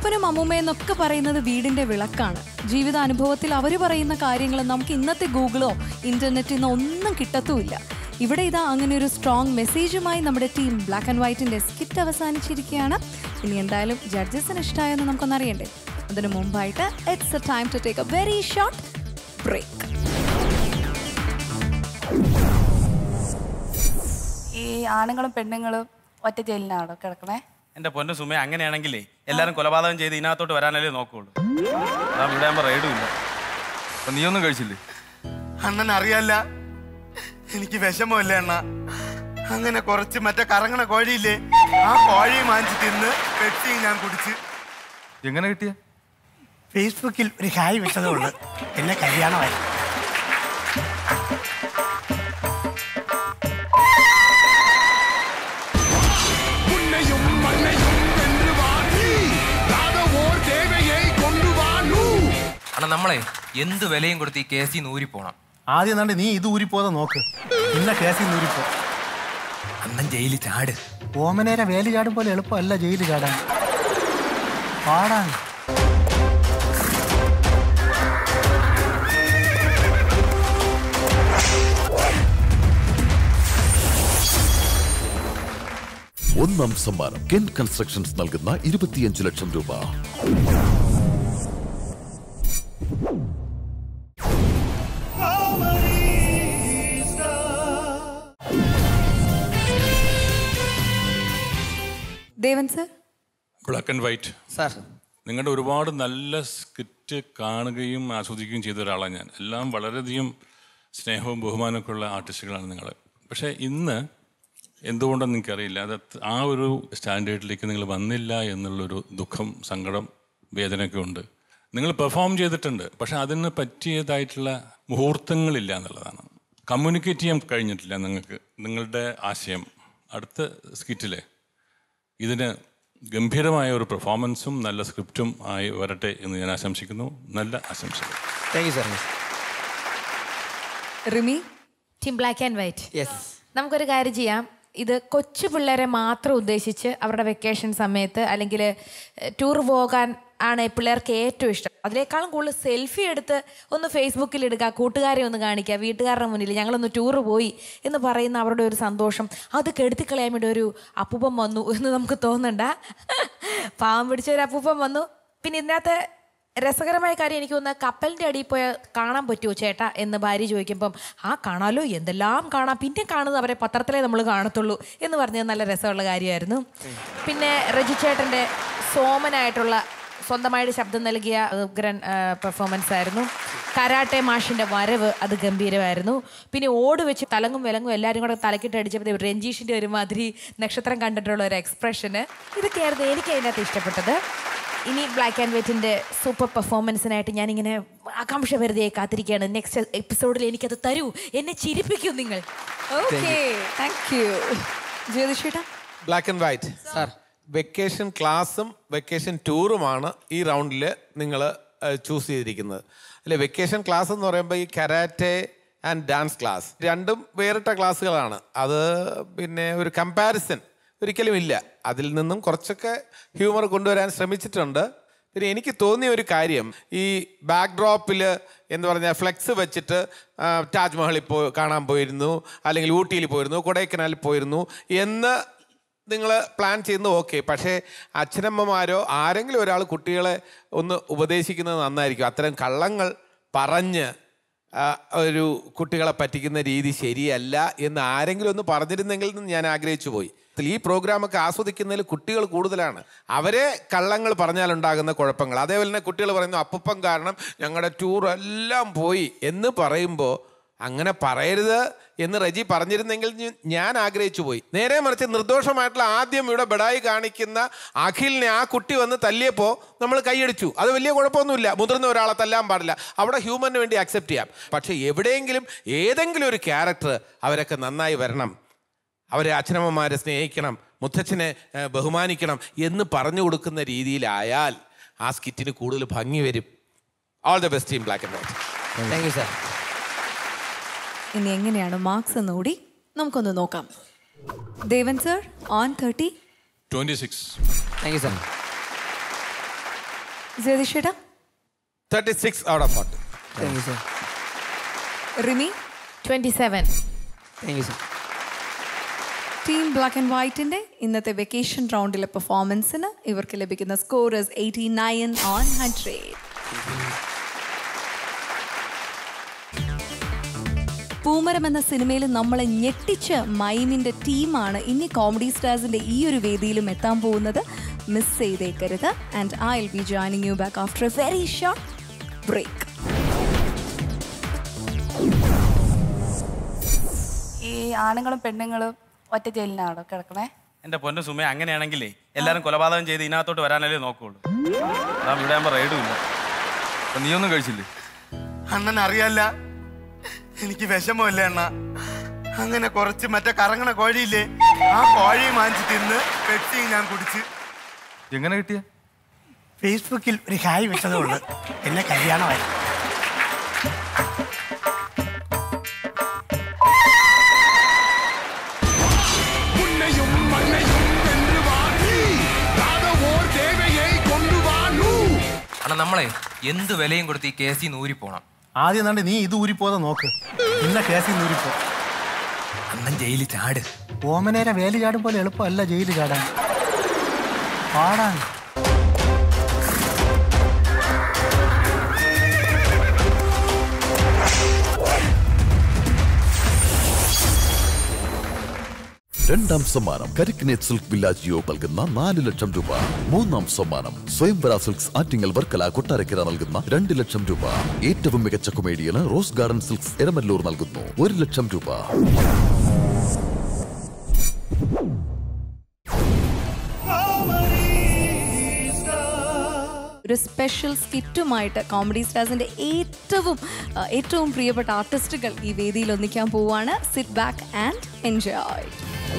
അപ്പനും അമ്മൂമ്മയെന്നൊക്കെ പറയുന്നത് വീടിന്റെ വിളക്കാണ്. ജീവിതാനുഭവത്തിൽ അവർ പറയുന്ന കാര്യങ്ങൾ നമുക്ക് ഇന്നത്തെ ഗൂഗിളോ ഇന്റർനെറ്റിൽ നിന്നോ ഒന്നും കിട്ടത്തുമില്ല. ഇവിടെ ഇതാ അങ്ങനെ ഒരു സ്ട്രോങ് മെസ്സേജുമായി നമ്മുടെ ടീം ബ്ലാക്ക് ആൻഡ് വൈറ്റിന്റെ സ്കിറ്റ് അവസാനിച്ചിരിക്കുകയാണ്. ഇനി എന്തായാലും ജഡ്ജസിന് ഇഷ്ടമായെന്ന് നമുക്കൊന്നറിയണ്ടേ? അതിനു മുമ്പായിട്ട് it's a time to take a very short break. ഈ ആണുങ്ങളും പെണ്ണുങ്ങളും ഒറ്റ ജയിലിനാണോ കിടക്കണേ? എന്റെ പൊന്നു സുമേ, അങ്ങനെയാണെങ്കിലേ എല്ലാരും കൊലപാതകം ചെയ്ത് ഇതിനകത്തോട്ട് വരാനല്ലേ നോക്കുള്ളൂ. ഇവിടെ ആകുമ്പോ റൈഡും ഇല്ല. അപ്പൊ നീ ഒന്നും കഴിച്ചില്ലേ? അണ്ണൻ അറിയാല്ല, എനിക്ക് വിഷമമില്ല അണ്ണ. അങ്ങനെ കുറച്ച് മറ്റേ കറങ്ങണ കോഴിയില്ലേ, ആ കോഴി വാങ്ങിച്ച് തിന്ന് പെപ്സിയും ഞാൻ കുടിച്ച്. എങ്ങനെ കിട്ടിയ? ഫേസ്ബുക്കിൽ ഒരു ഹായ് വിട്ടതേ ഉള്ളു. എന്നെ കല്യാണമായി. അണ്ണാ, നമ്മളെ എന്ത് വിലയും കൊടുത്ത് ഈ കേസിൽ നിന്ന് ഊരി പോണം. ആദ്യം കണ്ട് നീ ഇത് ഊരിപ്പോതെ നോക്ക്, പിന്നെ കേസിൽ നിന്ന് ഊരിപ്പോ. അണ്ണൻ ജയിലിൽ ചാട്. ഓമനേരെ വേലി ചാടും പോലെ എളുപ്പമല്ല ജയിലിൽ ചാടാൻ, പാടാൻ. ഒന്നാം സമ്മാനം കെൻ കൺസ്ട്രക്ഷൻസ് നൽകുന്ന 25 ലക്ഷം രൂപ. Devan sir, black and white sir, നിങ്ങളുടെ ഒരുപാട് നല്ല സ്കിറ്റ് കാണുകയും ആസ്വദിക്കുകയും ചെയ്ത ഒരാളാണ് ഞാൻ. എല്ലാം വളരെയധികം സ്നേഹവും ബഹുമാനമൊക്കെ ഉള്ള ആർട്ടിസ്റ്റുകളാണ് നിങ്ങൾ. പക്ഷേ ഇന്ന് എന്തുകൊണ്ടെന്ന് എനിക്കറിയില്ല, അത് ആ ഒരു സ്റ്റാൻഡേർഡിലേക്ക് നിങ്ങൾ വന്നില്ല എന്നുള്ളൊരു ദുഃഖം, സങ്കടം, വേദനയൊക്കെ ഉണ്ട്. നിങ്ങൾ പെർഫോം ചെയ്തിട്ടുണ്ട്, പക്ഷെ അതിന് പറ്റിയതായിട്ടുള്ള മുഹൂർത്തങ്ങളില്ല എന്നുള്ളതാണ്. കമ്മ്യൂണിക്കേറ്റ് ചെയ്യാൻ കഴിഞ്ഞിട്ടില്ല നിങ്ങൾക്ക് നിങ്ങളുടെ ആശയം. അടുത്ത സ്കിറ്റിലെ ഇതിന് ഗംഭീരമായ ഒരു പെർഫോമൻസും നല്ല സ്ക്രിപ്റ്റും ആയി വരട്ടെ എന്ന് ഞാൻ ആശംസിക്കുന്നു. നല്ല ആശംസകൾ. Thank you sir. Rimi, team black and white. Yes, നമുക്കൊരു കാര്യം ചെയ്യാം. ഇത് കൊച്ചു പിള്ളേരെ മാത്രം ഉദ്ദേശിച്ച് അവരുടെ വെക്കേഷൻ സമയത്ത് അല്ലെങ്കിൽ ടൂർ പോകാൻ ആണ് പിള്ളേർക്ക് ഏറ്റവും ഇഷ്ടം. അതിനേക്കാളും കൂടുതൽ സെൽഫി എടുത്ത് ഒന്ന് ഫേസ്ബുക്കിൽ ഇടുക, കൂട്ടുകാരെ ഒന്ന് കാണിക്കുക, വീട്ടുകാരുടെ മുന്നിൽ ഞങ്ങളൊന്ന് ടൂറ് പോയി എന്ന് പറയുന്ന അവരുടെ ഒരു സന്തോഷം അത് കെടുത്തിക്കളയാൻ വേണ്ടി ഒരു അപ്പൂപ്പൻ വന്നു എന്ന് നമുക്ക് തോന്നണ്ട. പാവം പിടിച്ച ഒരു അപ്പൂപ്പൻ വന്നു. പിന്നെ ഇതിനകത്ത് രസകരമായ കാര്യം എനിക്ക് തോന്നുന്നത്, കപ്പലിൻ്റെ അടിയിൽ പോയാൽ കാണാൻ പറ്റുമോ ചേട്ടാ എന്ന് ഭാര്യ ചോദിക്കുമ്പം ആ കാണാലോ, എന്തെല്ലാം കാണാം, പിന്നെ കാണുന്നത് അവരെ പത്രത്തിലേ നമ്മൾ കാണത്തുള്ളൂ എന്ന് പറഞ്ഞത് നല്ല രസമുള്ള കാര്യമായിരുന്നു. പിന്നെ റജി ചേട്ടൻ്റെ സോമനായിട്ടുള്ള സ്വന്തമായിട്ട് ശബ്ദം നൽകിയ ഉഗ്രൻ പെർഫോമൻസ് ആയിരുന്നു. കരാട്ടെ മാഷിൻ്റെ വരവ് അത് ഗംഭീരമായിരുന്നു. പിന്നെ ഓട് വെച്ച് തലങ്ങും വിലങ്ങും എല്ലാവരും കൂടെ തലക്കിട്ട് അടിച്ചപ്പോൾ രഞ്ജീഷിൻ്റെ ഒരുമാതിരി നക്ഷത്രം കണ്ടിട്ടുള്ള ഒരു എക്സ്പ്രഷന്, ഇതൊക്കെയായിരുന്നു എനിക്ക് അതിനകത്ത് ഇഷ്ടപ്പെട്ടത്. ഇനി ബ്ലാക്ക് ആൻഡ് വൈറ്റിൻ്റെ സൂപ്പർ പെർഫോമൻസിനായിട്ട് ഞാനിങ്ങനെ ആകാംക്ഷ വെറുതെ കാത്തിരിക്കുകയാണ്. നെക്സ്റ്റ് എപ്പിസോഡിൽ എനിക്കത് തരൂ, എന്നെ ചിരിപ്പിക്കൂ നിങ്ങൾ. Okay, thank you. ജ്യോതിഷേട്ടാ, black and white sir, vacation ക്ലാസ്സും വെക്കേഷൻ ടൂറുമാണ് ഈ റൗണ്ടിൽ നിങ്ങൾ ചൂസ് ചെയ്തിരിക്കുന്നത് അല്ലെ? വെക്കേഷൻ ക്ലാസ് എന്ന് പറയുമ്പോൾ ഈ കരാറ്റെ ആൻഡ് ഡാൻസ് ക്ലാസ് രണ്ടും വേറിട്ട ക്ലാസ്സുകളാണ്. അത് പിന്നെ ഒരു കമ്പാരിസൺ ഒരിക്കലും ഇല്ല. അതിൽ നിന്നും കുറച്ചൊക്കെ ഹ്യൂമർ കൊണ്ടുവരാൻ ശ്രമിച്ചിട്ടുണ്ട്. പിന്നെ എനിക്ക് തോന്നിയ ഒരു കാര്യം, ഈ ബാക്ക് ഡ്രോപ്പിൽ എന്ന് പറഞ്ഞാൽ ഫ്ലെക്സ് വെച്ചിട്ട് താജ്മഹലിൽ കാണാൻ പോയിരുന്നു, അല്ലെങ്കിൽ ഊട്ടിയിൽ പോയിരുന്നു, കൊടൈക്കനാലിൽ പോയിരുന്നു എന്ന് നിങ്ങൾ പ്ലാൻ ചെയ്യുന്നത് ഓക്കെ. പക്ഷേ അച്ഛനമ്മമാരോ ആരെങ്കിലും ഒരാൾ കുട്ടികളെ ഒന്ന് ഉപദേശിക്കുന്നത് നന്നായിരിക്കും. അത്തരം കള്ളങ്ങൾ പറഞ്ഞ് ഒരു കുട്ടികളെ പറ്റിക്കുന്ന രീതി ശരിയല്ല എന്ന് ആരെങ്കിലും ഒന്ന് പറഞ്ഞിരുന്നെങ്കിൽ എന്ന് ഞാൻ ആഗ്രഹിച്ചു പോയി. ഈ പ്രോഗ്രാമൊക്കെ ആസ്വദിക്കുന്നതിൽ കുട്ടികൾ കൂടുതലാണ്. അവരെ കള്ളങ്ങൾ പറഞ്ഞാലുണ്ടാകുന്ന കുഴപ്പങ്ങൾ, അതേപോലെ തന്നെ കുട്ടികൾ പറയുന്നു അപ്പൂപ്പൻ കാരണം ഞങ്ങളുടെ ടൂർ എല്ലാം പോയി എന്ന് പറയുമ്പോൾ അങ്ങനെ പറയരുത് എന്ന് റജി പറഞ്ഞിരുന്നെങ്കിൽ ഞാൻ ആഗ്രഹിച്ചു പോയി. നേരെ മറിച്ച് നിർദോഷമായിട്ടുള്ള ആദ്യം ഇവിടെ ബഡായി കാണിക്കുന്ന അഖിലിനെ ആ കുട്ടി വന്ന് തല്ലിയപ്പോൾ നമ്മൾ കൈയടിച്ചു. അത് വലിയ കുഴപ്പമൊന്നുമില്ല, മുതിർന്ന ഒരാളെ തല്ലാൻ പാടില്ല, അവിടെ ഹ്യൂമന് വേണ്ടി അക്സെപ്റ്റ് ചെയ്യാം. പക്ഷേ എവിടെയെങ്കിലും ഏതെങ്കിലും ഒരു ക്യാരക്ടർ അവരൊക്കെ നന്നായി വരണം, അവരെ അച്ഛനമ്മമാരെ സ്നേഹിക്കണം, മുത്തച്ഛനെ ബഹുമാനിക്കണം എന്ന് പറഞ്ഞു കൊടുക്കുന്ന രീതിയിലായാൽ ആ സ്കിറ്റിന് കൂടുതൽ ഭംഗി വരും. All the best team black and white. Thank you sir. ഇനി എങ്ങനെയാണ് മാർക്സ് എന്നുകൂടി നമുക്കൊന്ന് നോക്കാം. Devan sir, on 30. 26. Thank you sir. ജയതിഷേട്ടാ 36 out of 40. Thank you sir. Rimi 27. Thank you sir. Team black and വൈറ്റിന്റെ ഇന്നത്തെ വെക്കേഷൻ റൗണ്ടിലെ പെർഫോമൻസിന് ഇവർക്ക് ലഭിക്കുന്ന സ്കോർ 89/100. പൂമരം എന്ന സിനിമയിൽ നമ്മളെ ഞെട്ടിച്ച മൈമിന്റെ ടീമാണ് ഇനി കോമഡി സ്റ്റാർസിന്റെ ഈ ഒരു വേദിയിലും എത്താൻ പോകുന്നത്. മിസ് ചെയ്തേക്കരുത്. And I will be joining you back after a very short break. ഈ ആണുങ്ങളും പെണ്ണുങ്ങളും ഒറ്റ ജയിലിനാണോ കിടക്കണേ? എന്റെ പൊന്നു സുമേ, അങ്ങനെയാണെങ്കിലേ എല്ലാരും കൊലപാതകം ചെയ്ത് ഇതിനകത്തോട്ട് വരാനല്ലേ നോക്കുള്ളൂ. നാം ഇവിടെ ആകുമ്പോ റെയ്ഡും ഇല്ല. അപ്പൊ നീയൊന്നും കഴിച്ചില്ലേ? അണ്ണൻ അറിയാല്ല, എനിക്ക് വിഷമമില്ല അണ്ണ. അങ്ങനെ കുറച്ച് മറ്റേ കറങ്ങണ കോഴിയില്ലേ, ആ കോഴി മാഞ്ചി തിന്ന് പെപ്സി ഞാൻ കുടിച്ച്. എങ്ങനെ കിട്ടിയ? ഫേസ്ബുക്കിൽ ഒരു ഹായ് വെച്ചതേ ഉള്ളൂ. എന്നെ കല്യാണമായി. അണ്ണാ നമ്മളെ എന്ത് വിലയും കൊടുത്ത് ഈ കേസിൽ നിന്ന് ഊരിപ്പോണം. ആദ്യം നാണ്ട് നീ ഇത് ഊരിപ്പോതെ നോക്ക്. ഇന്ന കേസിൽ നിന്ന് ഊരിപ്പോ. അണ്ണൻ ജയിലിൽ ചാട്. ഓമനേരെ വേലി ചാടും പോലെ എളുപ്പമല്ല ജയിലിൽ ചാടാൻ. പാടാൻ. രണ്ടാം സമ്മാനം കരിക്കിനേറ്റ് സിൽക്ക് വില്ലാജിയോ നൽകുന്ന 4 ലക്ഷം രൂപ. മൂന്നാം സമ്മാനം സ്വയംവര സിൽക്സ് ആറ്റിങ്ങൽ വർക്കല കൊട്ടാരക്കര നൽകുന്ന 2 ലക്ഷം രൂപ. ഏറ്റവും മികച്ച കൊമേഡിയന് റോസ് ഗാർഡൻ സിൽക്സ് എരമല്ലൂർ നൽകുന്നു 1 ലക്ഷം രൂപ. ഒരു സ്പെഷ്യൽ സ്കിറ്റുമായിട്ട് കോമഡി സ്റ്റാർസിന്റെ ഏറ്റവും പ്രിയപ്പെട്ട ആർട്ടിസ്റ്റുകൾ ഈ വേദിയിൽ ഒന്നിക്കാൻ പോവുകയാണ്. Sit back and enjoy.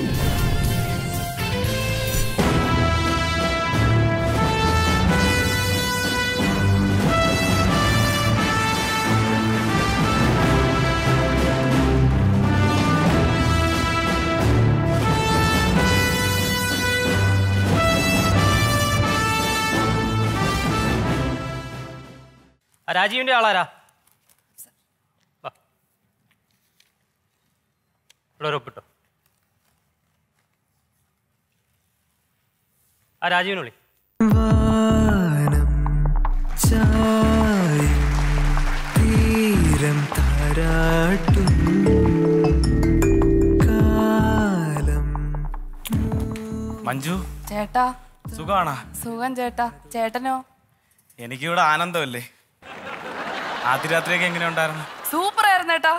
രാജീവിന്റെ ആളാരാ? ഇവിടെ ഒരു ഒപ്പിട്ടോ. ആ രാജീവിനെ വിളി. മഞ്ജു ചേട്ടാ സുഖാണോ? സുഖം ചേട്ടാ. ചേട്ടനോ? എനിക്കിവിടെ ആനന്ദമല്ലേ. ആദ്യ രാത്രിയൊക്കെ എങ്ങനെ ഉണ്ടായിരുന്നു? സൂപ്പർ ആയിരുന്നു ചേട്ടാ.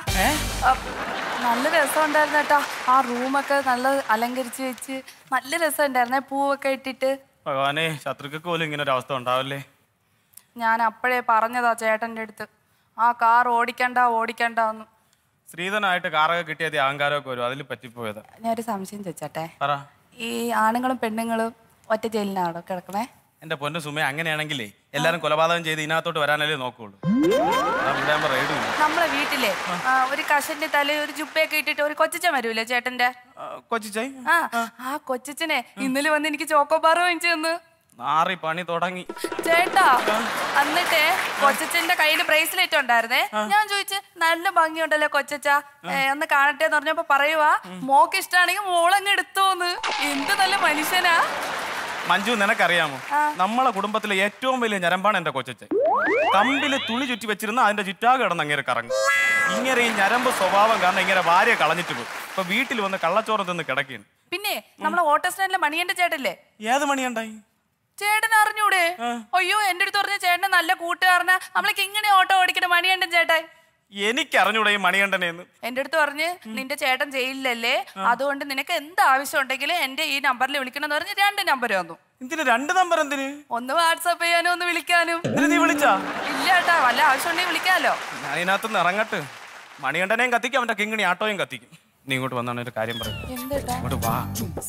നല്ല രസം ഉണ്ടായിരുന്നു ചേട്ടാ. ആ റൂമൊക്കെ നല്ല അലങ്കരിച്ച് വെച്ച് നല്ല രസം ഉണ്ടായിരുന്നേ, പൂവൊക്കെ ഇട്ടിട്ട്. ഭഗവാനെ, ശത്രുക്കൾക്ക് പോലും ഇങ്ങനെ ഒരു അവസ്ഥ ഉണ്ടാവില്ലേ? ഞാൻ അപ്പോഴേ പറഞ്ഞതാ ചേട്ടൻ്റെ അടുത്ത്, ആ കാർ ഓടിക്കണ്ടെന്ന്. ശ്രീധനായിട്ട് കാറൊക്കെ കിട്ടിയത് അഹങ്കാരമൊക്കെ വരും, അതിൽ പറ്റിപ്പോയത്. ഞാനൊരു സംശയം ചോദിച്ചോട്ടെ. പറ. ഈ ആണുങ്ങളും പെണ്ണുങ്ങളും ഒറ്റ ജയിലിനാണോ കിടക്കണേ? എന്റെ പൊന്നു സുമേ, അങ്ങനെയാണെങ്കിലേ എല്ലാരും കൊലപാതകം ചെയ്ത് ഇതിനകത്തോട്ട് വരാനല്ലേ നോക്കുള്ളൂ. ഇവിടെ ആകുമ്പോ റെയ്ഡും ഇല്ല. നമ്മളെ വീട്ടിലെ ഒരു കഷന്റെ തല ഒരു ജുബയൊക്കെ ഇട്ടിട്ട് ഒരു കൊച്ചിച്ചൻ വരൂലേ ചേട്ടന്റെ? കൊച്ചിച്ചായി? ആ കൊച്ചിച്ചനെ ഇന്നലെ വന്ന് എനിക്ക് ചോക്കോബാർ വാങ്ങിച്ചു തന്നു. നാറി പണി തുടങ്ങി ചേട്ടാ. എന്നിട്ടേ കൊച്ചച്ചന്റെ കയ്യില് ബ്രേസ്ലെറ്റ് ഉണ്ടായിരുന്നേ. ഞാൻ ചോദിച്ചു നല്ല ഭംഗിയുണ്ടല്ലോ കൊച്ചച്ച, ഒന്ന് കാണട്ടെ എന്ന് പറഞ്ഞപ്പോ പറയുവാ മോക്ക് ഇഷ്ടാണെങ്കിൽ മോളങ്ങ് എടുത്തോന്ന്. എന്ത് നല്ല മനുഷ്യനാ. മഞ്ജു, നിനക്കറിയാമോ, നമ്മളെ കുടുംബത്തിലെ ഏറ്റവും വലിയ ഞരമ്പാണ് എന്റെ കൊച്ചച്ചൻ. കമ്പില് തുണി ചുറ്റി വെച്ചിരുന്ന അതിന്റെ ചുറ്റാകെ കിടന്ന് അങ്ങനെ കറങ്ങും. ഇങ്ങനെ ഈ ഞരമ്പ് സ്വഭാവം കാരണം ഇങ്ങനെ ഭാര്യ കളഞ്ഞിട്ട് പോകും. ഇപ്പൊ വീട്ടിൽ വന്ന് കള്ളച്ചോറ് തിന്ന് കിടക്കുകയാണ്. പിന്നെ നമ്മളെ ഓട്ടോ സ്റ്റാൻഡിലെ മണിയന്റെ ചേട്ടല്ലേ? ഏത് മണിയുണ്ടായി? ചേട്ടൻ അറിഞ്ഞൂടെ? അയ്യോ, എന്റെ അടുത്ത് പറഞ്ഞ ചേട്ടന് നല്ല കൂട്ടുകാരനാ, നമ്മളേക്ക് ഇങ്ങനെ ഓട്ടോ ഓടിക്കണ മണിയണ്ടൻ ചേട്ടായി. എനിക്കറിഞ്ഞൂടെ ഈ മണികണ്ഠനെന്ന്. എന്റെ അടുത്ത് പറഞ്ഞ് നിന്റെ ചേട്ടൻ ജയിലിലല്ലേ, അതുകൊണ്ട് നിനക്ക് എന്ത് ആവശ്യം ഉണ്ടെങ്കിലും എന്റെ ഈ നമ്പറിൽ വിളിക്കണം എന്ന് പറഞ്ഞ് 2 നമ്പർ തന്നു. എന്തിന് 2 നമ്പർ? എന്തിന്? ഒന്ന് വാട്സാപ്പ് ചെയ്യാനും ഒന്ന് വിളിക്കാനും. നീ വിളിച്ചാ? ഇല്ല ചേട്ടാ, വല്ല ആവശ്യം ഉണ്ടെങ്കിൽ വിളിക്കാലോ. ഞാൻ ഇതിനകത്തുനിന്ന് ഇറങ്ങട്ട്. മണികണ്ഠനെയും കത്തിക്കും, അവന്റെ കിങ്ങിണി ആട്ടോയും കത്തിക്കും. നീ ഇങ്ങോട്ട് വന്നാണ് ഒരു കാര്യം പറയും. ഇങ്ങോട്ട് വാ.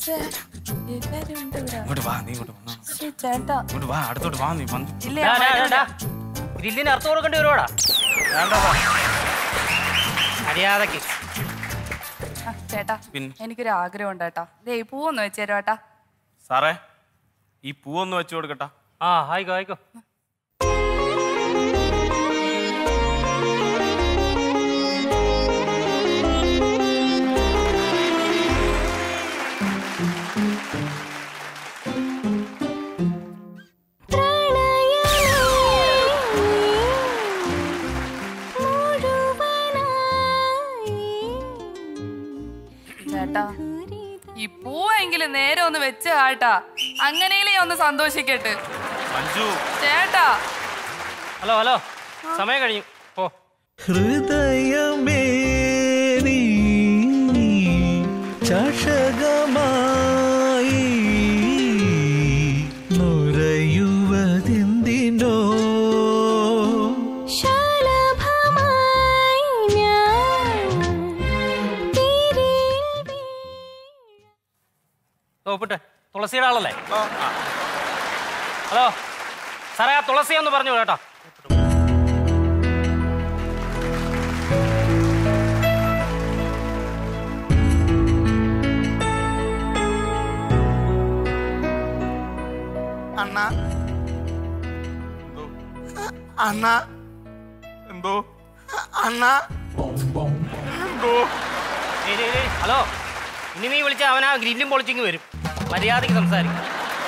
ഇങ്ങോട്ട് വാ, നീ ഇങ്ങോട്ട് വന്നാ. ഇങ്ങോട്ട് വാ, അടുത്തോട്ട് വാ. നീ വന്നു ഗ്രില്ലിന് അർത്ഥം കൊടുക്കേണ്ടി വരുവാടാ. മര്യാദക്ക് ചേട്ടാ, എനിക്കൊരു ആഗ്രഹം ഉണ്ട് ചേട്ടാ. ദേ ഈ പൂവൊന്ന് വെച്ചേരോ ചേട്ടാ. സാറേ, ഈ പൂവൊന്ന് വെച്ചു കൊടുക്കട്ടാ. ആ, ആയിക്കോ. ചേട്ടാ ഈ പൂവെങ്കിലും നേരെ ഒന്ന് വെച്ച് ആട്ടാ, അങ്ങനെയും ഒന്ന് സന്തോഷിക്കട്ടെ ചേട്ടാ. ഹലോ ഹലോ, സമയം കഴിഞ്ഞു പോ. ഹൃദയമേ നീ ചഷകമായി നുരയുവതെന്തിനോ ഒപ്പിട്ടെ. തുളസിയുടെ ആളല്ലേ? ഹലോ സാറേ, ആ തുളസി ഒന്ന് പറഞ്ഞു കേട്ടോ. അണ്ണ അണ്ണ എന്തോ അണ്ണ എന്തോ. ഹലോ, ഇനി നീ വിളിച്ച അവനാ ഗ്രില്ലും പൊളിച്ചിങ് വരും. മര്യാദക്ക് സംസാരിക്കും.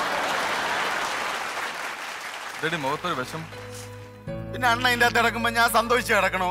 മുഖത്തൊരു വിഷം. പിന്നെ അണ്ണ ഇതിന്റെ അകത്ത് കിടക്കുമ്പോ ഞാൻ സന്തോഷിച്ച് കിടക്കണോ?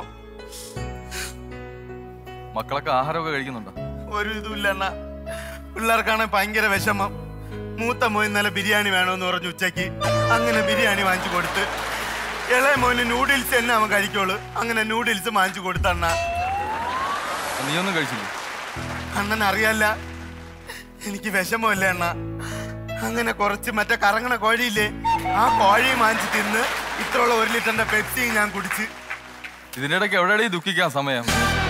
മക്കളൊക്കെ ആഹാരമൊക്കെ കഴിക്കുന്നുണ്ടോ? ഒരു ഇതുമില്ല അണ്ണ. പിള്ളേർക്കാണ് ഭയങ്കര വിഷമം. മൂത്ത മോൻ ഇന്നലെ ബിരിയാണി വേണമെന്ന് പറഞ്ഞു ഉച്ചയ്ക്ക്. അങ്ങനെ ബിരിയാണി വാങ്ങിച്ചു കൊടുത്ത്. ഇളയ മോന് നൂഡിൽസ് തന്നെ അവൻ കഴിക്കോളൂ. അങ്ങനെ നൂഡിൽസ് വാങ്ങിച്ചു കൊടുത്ത അണ്ണ. നീ ഒന്നും കഴിച്ചില്ലേ? അണ്ണൻ അറിയാല്ല, എനിക്ക് വിഷമമല്ലേ അണ്ണ. അങ്ങനെ കുറച്ച് മറ്റേ കറങ്ങണ കോഴിയില്ലേ, ആ കോഴി വാങ്ങിച്ച് തിന്ന് ഇത്രയുള്ള 1 ലിറ്ററിന്റെ പെപ്സി ഞാൻ കുടിച്ച്. ഇതിന്റെ ഇടയ്ക്ക് എവിടെയാണ് ദുഃഖിക്കാൻ സമയം?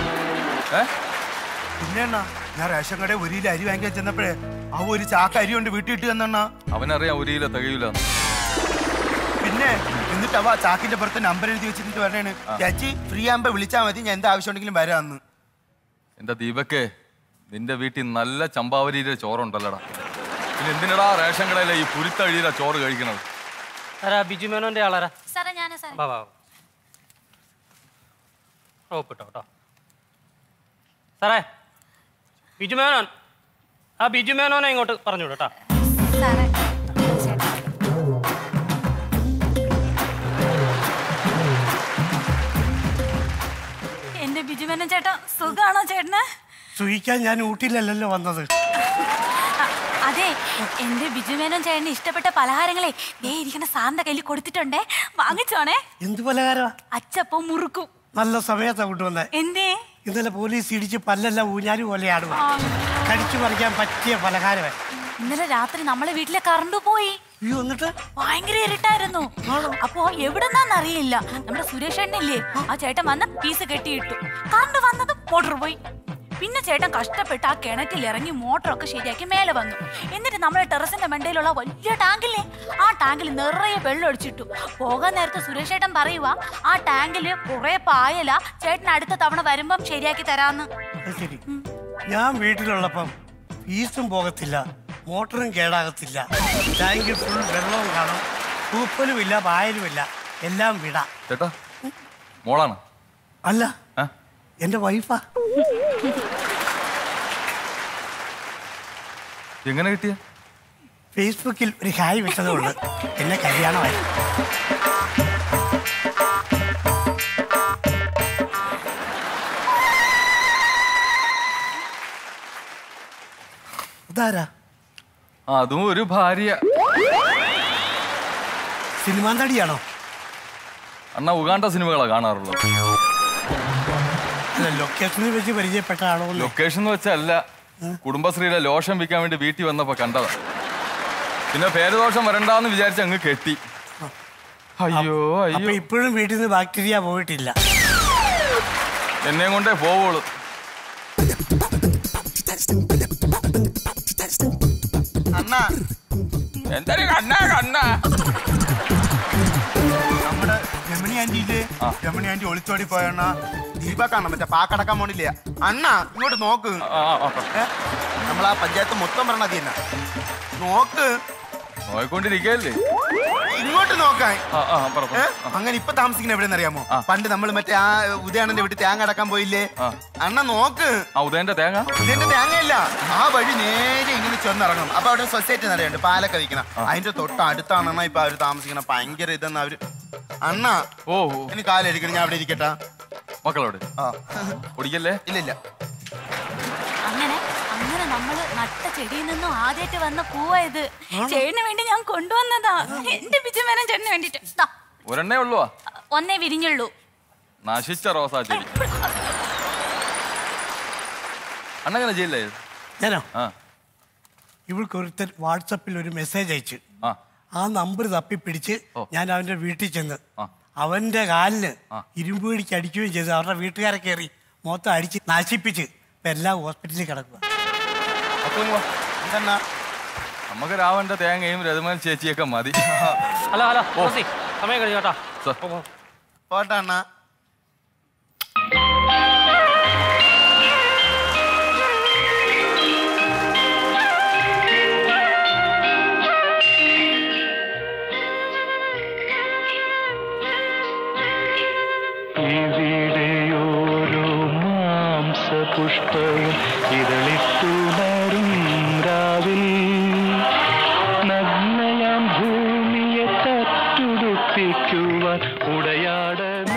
പിന്നെ അണ്ണ, ഞാൻ റേഷൻ കടയിൽ 1 കിലോ അരി വാങ്ങിക്കാൻ ചെന്നപ്പോഴേ ആ ഒരു ചാക്ക അരി കൊണ്ട് വീട്ടിൽ ഇട്ട് തന്നണ്ണ. അവനറിയാം 1 കിലോ തികയില്ല. പിന്നെ എന്നിട്ട് അവ ചാക്കിന്റെ പുറത്ത് നമ്പർ എഴുതി വെച്ചിട്ട് പറഞ്ഞാണ്, ചേച്ചി ഫ്രീ ആകുമ്പോ വിളിച്ചാൽ മതി, ഞാൻ എന്താ ആവശ്യം ഉണ്ടെങ്കിലും വരാന്ന്. എന്റെ ദീപക്കേ, നിന്റെ വീട്ടിൽ നല്ല ചമ്പാവരിയുടെ ചോറുണ്ടല്ലടാ. പിന്നെ എന്തിനടാ റേഷൻ കടയിലെ ഈ പുരുത്തഴിയുടെ ചോറ് കഴിക്കണത്? ആരാ? ബിജു മേനോന്റെ ആളാരാ? വാ വാ. ഒപ്പിട്ടോ കേട്ടോ സാറേ. ബിജു മേനോൻ, ആ ബിജു മേനോനെ ഇങ്ങോട്ട് പറഞ്ഞു കേട്ടോ. എന്റെ ബിജുമേനൻ ചേട്ടാ, സുഖാണോ ചേട്ടന്? സുഖിക്കാൻ ഞാൻ ഊട്ടിയിലല്ലല്ലോ വന്നത്. അതെ, എന്റെ ബിജുമേനൻ ചേട്ടന് ഇഷ്ടപ്പെട്ട പലഹാരങ്ങളെ ദേ ഇരിക്കുന്ന സാറിന്റെ കയ്യിൽ കൊടുത്തിട്ടുണ്ടേ, വാങ്ങിച്ചോണേ. എന്ത് പലഹാരമാ? അച്ചപ്പം മുറുക്കും. നല്ല സമയത്താ കൊണ്ടുവന്നേ. എന്തേ? ഇന്നലെ പോലീസ് ഇടിച്ച് പല്ലെല്ലാം ഊഞ്ഞാല് പോലെ ആടുക. കടിച്ചു പറിക്കാൻ പറ്റിയ പലഹാരമേ. ഇന്നലെ രാത്രി നമ്മളെ വീട്ടിലെ കറണ്ട് പോയി. എന്നിട്ട് ഭയങ്കര ഇരുട്ടായിരുന്നു. അപ്പോ എവിടെന്നാന്നറിയില്ല, നമ്മുടെ സുരേഷ് എണ്ണയില്ലേ, ആ ചേട്ടൻ വന്ന പീസ് കെട്ടിയിട്ടു. കറണ്ട് വന്നത് മോട്ടർ പോയി. പിന്നെ ചേട്ടൻ കഷ്ടപ്പെട്ട് ആ കിണറ്റിൽ ഇറങ്ങി മോട്ടറൊക്കെ ശരിയാക്കി മേലെ വന്നു. എന്നിട്ട് നമ്മുടെ ടെറസിന്റെ മണ്ടയിലുള്ള വലിയ ടാങ്കില്ലേ, ആ ടാങ്കിൽ നിറയെ വെള്ളം ഒഴിച്ചിട്ടു. പോകാൻ നേരത്തെ സുരേഷ് ചേട്ടൻ പറയുക, ആ ടാങ്കില് കുറെ പായല, ചേട്ടൻ അടുത്ത തവണ വരുമ്പം ശരിയാക്കി തരാന്ന്. ശരി, ഞാൻ വീട്ടിലുള്ളപ്പം ഫീസും പോകത്തില്ല, മോട്ടറും കേടാകത്തില്ല, ടാങ്കിൽ ഫുൾ വെള്ളവും കാണും, പൂപ്പലുമില്ല, പായലുമില്ല, എല്ലാം വിടാം. ചേട്ടാ, മോളാണ്? അല്ല, എന്റെ വൈഫാ. എങ്ങനെ കിട്ടിയ? ഫേസ്ബുക്കിൽ ഒരു ഹായ് വിട്ടതുകൊണ്ട് എന്നെ കല്യാണമായി. ഇതാരാ? അതും ഒരു ഭാര്യ. സിനിമാ നടിയാണോ? അണ്ണ ഉഗാണ്ട സിനിമകളാ കാണാറുള്ളത്. ലൊക്കേഷനിൽ വെച്ച് പരിചയപ്പെട്ടാണോ? ലൊക്കേഷൻ എന്ന് വെച്ചല്ല, കുടുംബശ്രീയിലെ ലോഷൻ വിൽക്കാൻ വേണ്ടി വീട്ടിൽ വന്നപ്പോ കണ്ടതാ. പിന്നെ പേരുദോഷം വരണ്ടാന്ന് വിചാരിച്ച് അങ്ങ് കെട്ടി. അയ്യോ അയ്യോ. ഇപ്പോഴും വീട്ടിൽ നിന്ന് ബാക്ടീരിയ പോയിട്ടില്ല. എന്നെ കൊണ്ടേ പോവുള്ളൂ. എന്തൊരു കണ്ണാ കണ്ണാ. നമ്മുടെ രമണി ആന്റിയില്ലേ, രമണി ആന്റി ഒളിച്ചോടി പോയണ്ണ. ദീപക്കാണ് മറ്റേ പാക്കടക്കാൻ പോണില്ല. അണ്ണ ഇങ്ങോട്ട് നോക്ക്. നമ്മളാ പഞ്ചായത്ത് മൊത്തം പറഞ്ഞ അത് തന്നെ. നോക്ക്. നോയിക്കൊണ്ടിരിക്കല്ലേ, ഇങ്ങോട്ട് നോക്കാൻ. അങ്ങനെ ഇപ്പൊ താമസിക്കുന്ന എവിടെയെന്ന് അറിയാമോ? പണ്ട് നമ്മൾ മറ്റേ ആ ഉദയണ്ണന്റെ വീട്ടിൽ തേങ്ങ അടക്കാൻ പോയില്ലേ? അണ്ണ നോക്ക്. ഉദയന്റെ തേങ്ങ? ഉദയന്റെ തേങ്ങയല്ല, ആ വഴി നേരെ ഇങ്ങനെ ചെന്നിറങ്ങും. അപ്പൊ അവിടെ സൊസൈറ്റി നിറയുണ്ട്, പാലൊക്കെ വിൽക്കണം. അതിന്റെ തൊട്ട് അടുത്താണ് അണ്ണ ഇപ്പൊ അവര് താമസിക്കണം. ഭയങ്കര ഇതെന്ന് അവര്. അണ്ണ ഓ എനിക്ക് കാലിരിക്കണം, ഞാൻ അവിടെ ഇരിക്കട്ടാ. മക്കളോട് ഓടിക്കല്ലേ? ഇല്ലില്ല. അങ്ങനെ അങ്ങനെ നമ്മള് നട്ട ചെടിയിൽ നിന്നും ആദ്യമായിട്ട് വന്ന പൂവാ ഇത്. ചേട്ടന് വേണ്ടി ഞാൻ കൊണ്ടുവന്നതാ. എന്റെ ബിജുമേനോൻ ചേട്ടന് വേണ്ടിട്ട്. ഒരെണ്ണേ ഉള്ളൂ? ഒന്നേ വിരിഞ്ഞുള്ളൂ. നശിച്ച റോസാ ചെടി. അണ്ണങ്ങനെ ചെയ്യില്ലേ? ഞാനോ? ഇവൾക്ക് ഒരുത്തൻ വാട്സപ്പിൽ ഒരു മെസ്സേജ് അയച്ചു. ആ നമ്പർ തപ്പിപ്പിടിച്ച് ഞാൻ അവന്റെ വീട്ടിൽ ചെന്ന് അവന്റെ കാലിന് ഇരുമ്പ് പിടിക്ക് അടിക്കുകയും ചെയ്തു. അവരുടെ വീട്ടുകാരെ കയറി മൊത്തം അടിച്ച് നശിപ്പിച്ച് ഇപ്പൊ എല്ലാം ഹോസ്പിറ്റലിൽ കിടക്കുക. നമുക്ക് രാവന്റെ തേങ്ങയും രതമൽ ചേച്ചിയൊക്കെ മതി. ഹലോ ഹലോ സമയം കഴിഞ്ഞു കേട്ടോ. പോട്ടെ അണ്ണാ. ഇവിടെയോരോ മാംസപുഷ്പവും ഇതളിത്തുണരും രാവിൽ നഗ്നയാം ഭൂമിയെ തട്ടുടുപ്പിക്കുവാൻ ഉടയാട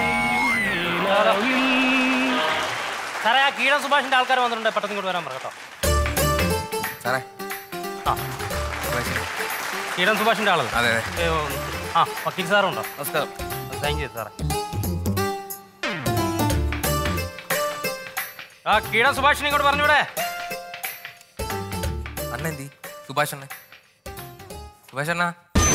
സാറേ ആ കീട സുഭാഷിന്റെ ആൾക്കാർ വന്നിട്ടുണ്ട്. പെട്ടെന്ന് ഇങ്ങോട്ട് വരാൻ പറ കേട്ടോ. സാറേ കീടൻ സുഭാഷിന്റെ ആള്. അതെ ആ വക്കീൽ സാറുണ്ടോ? നമസ്കാരം. താങ്ക് യു സാറേ. ആ കീട സുഭാഷിനെ ഇങ്ങോട്ട് പറഞ്ഞൂടെ? അണ്ണന്തി സുഭാഷ് അണ്ണ. സുഭാഷ് അണ്ണ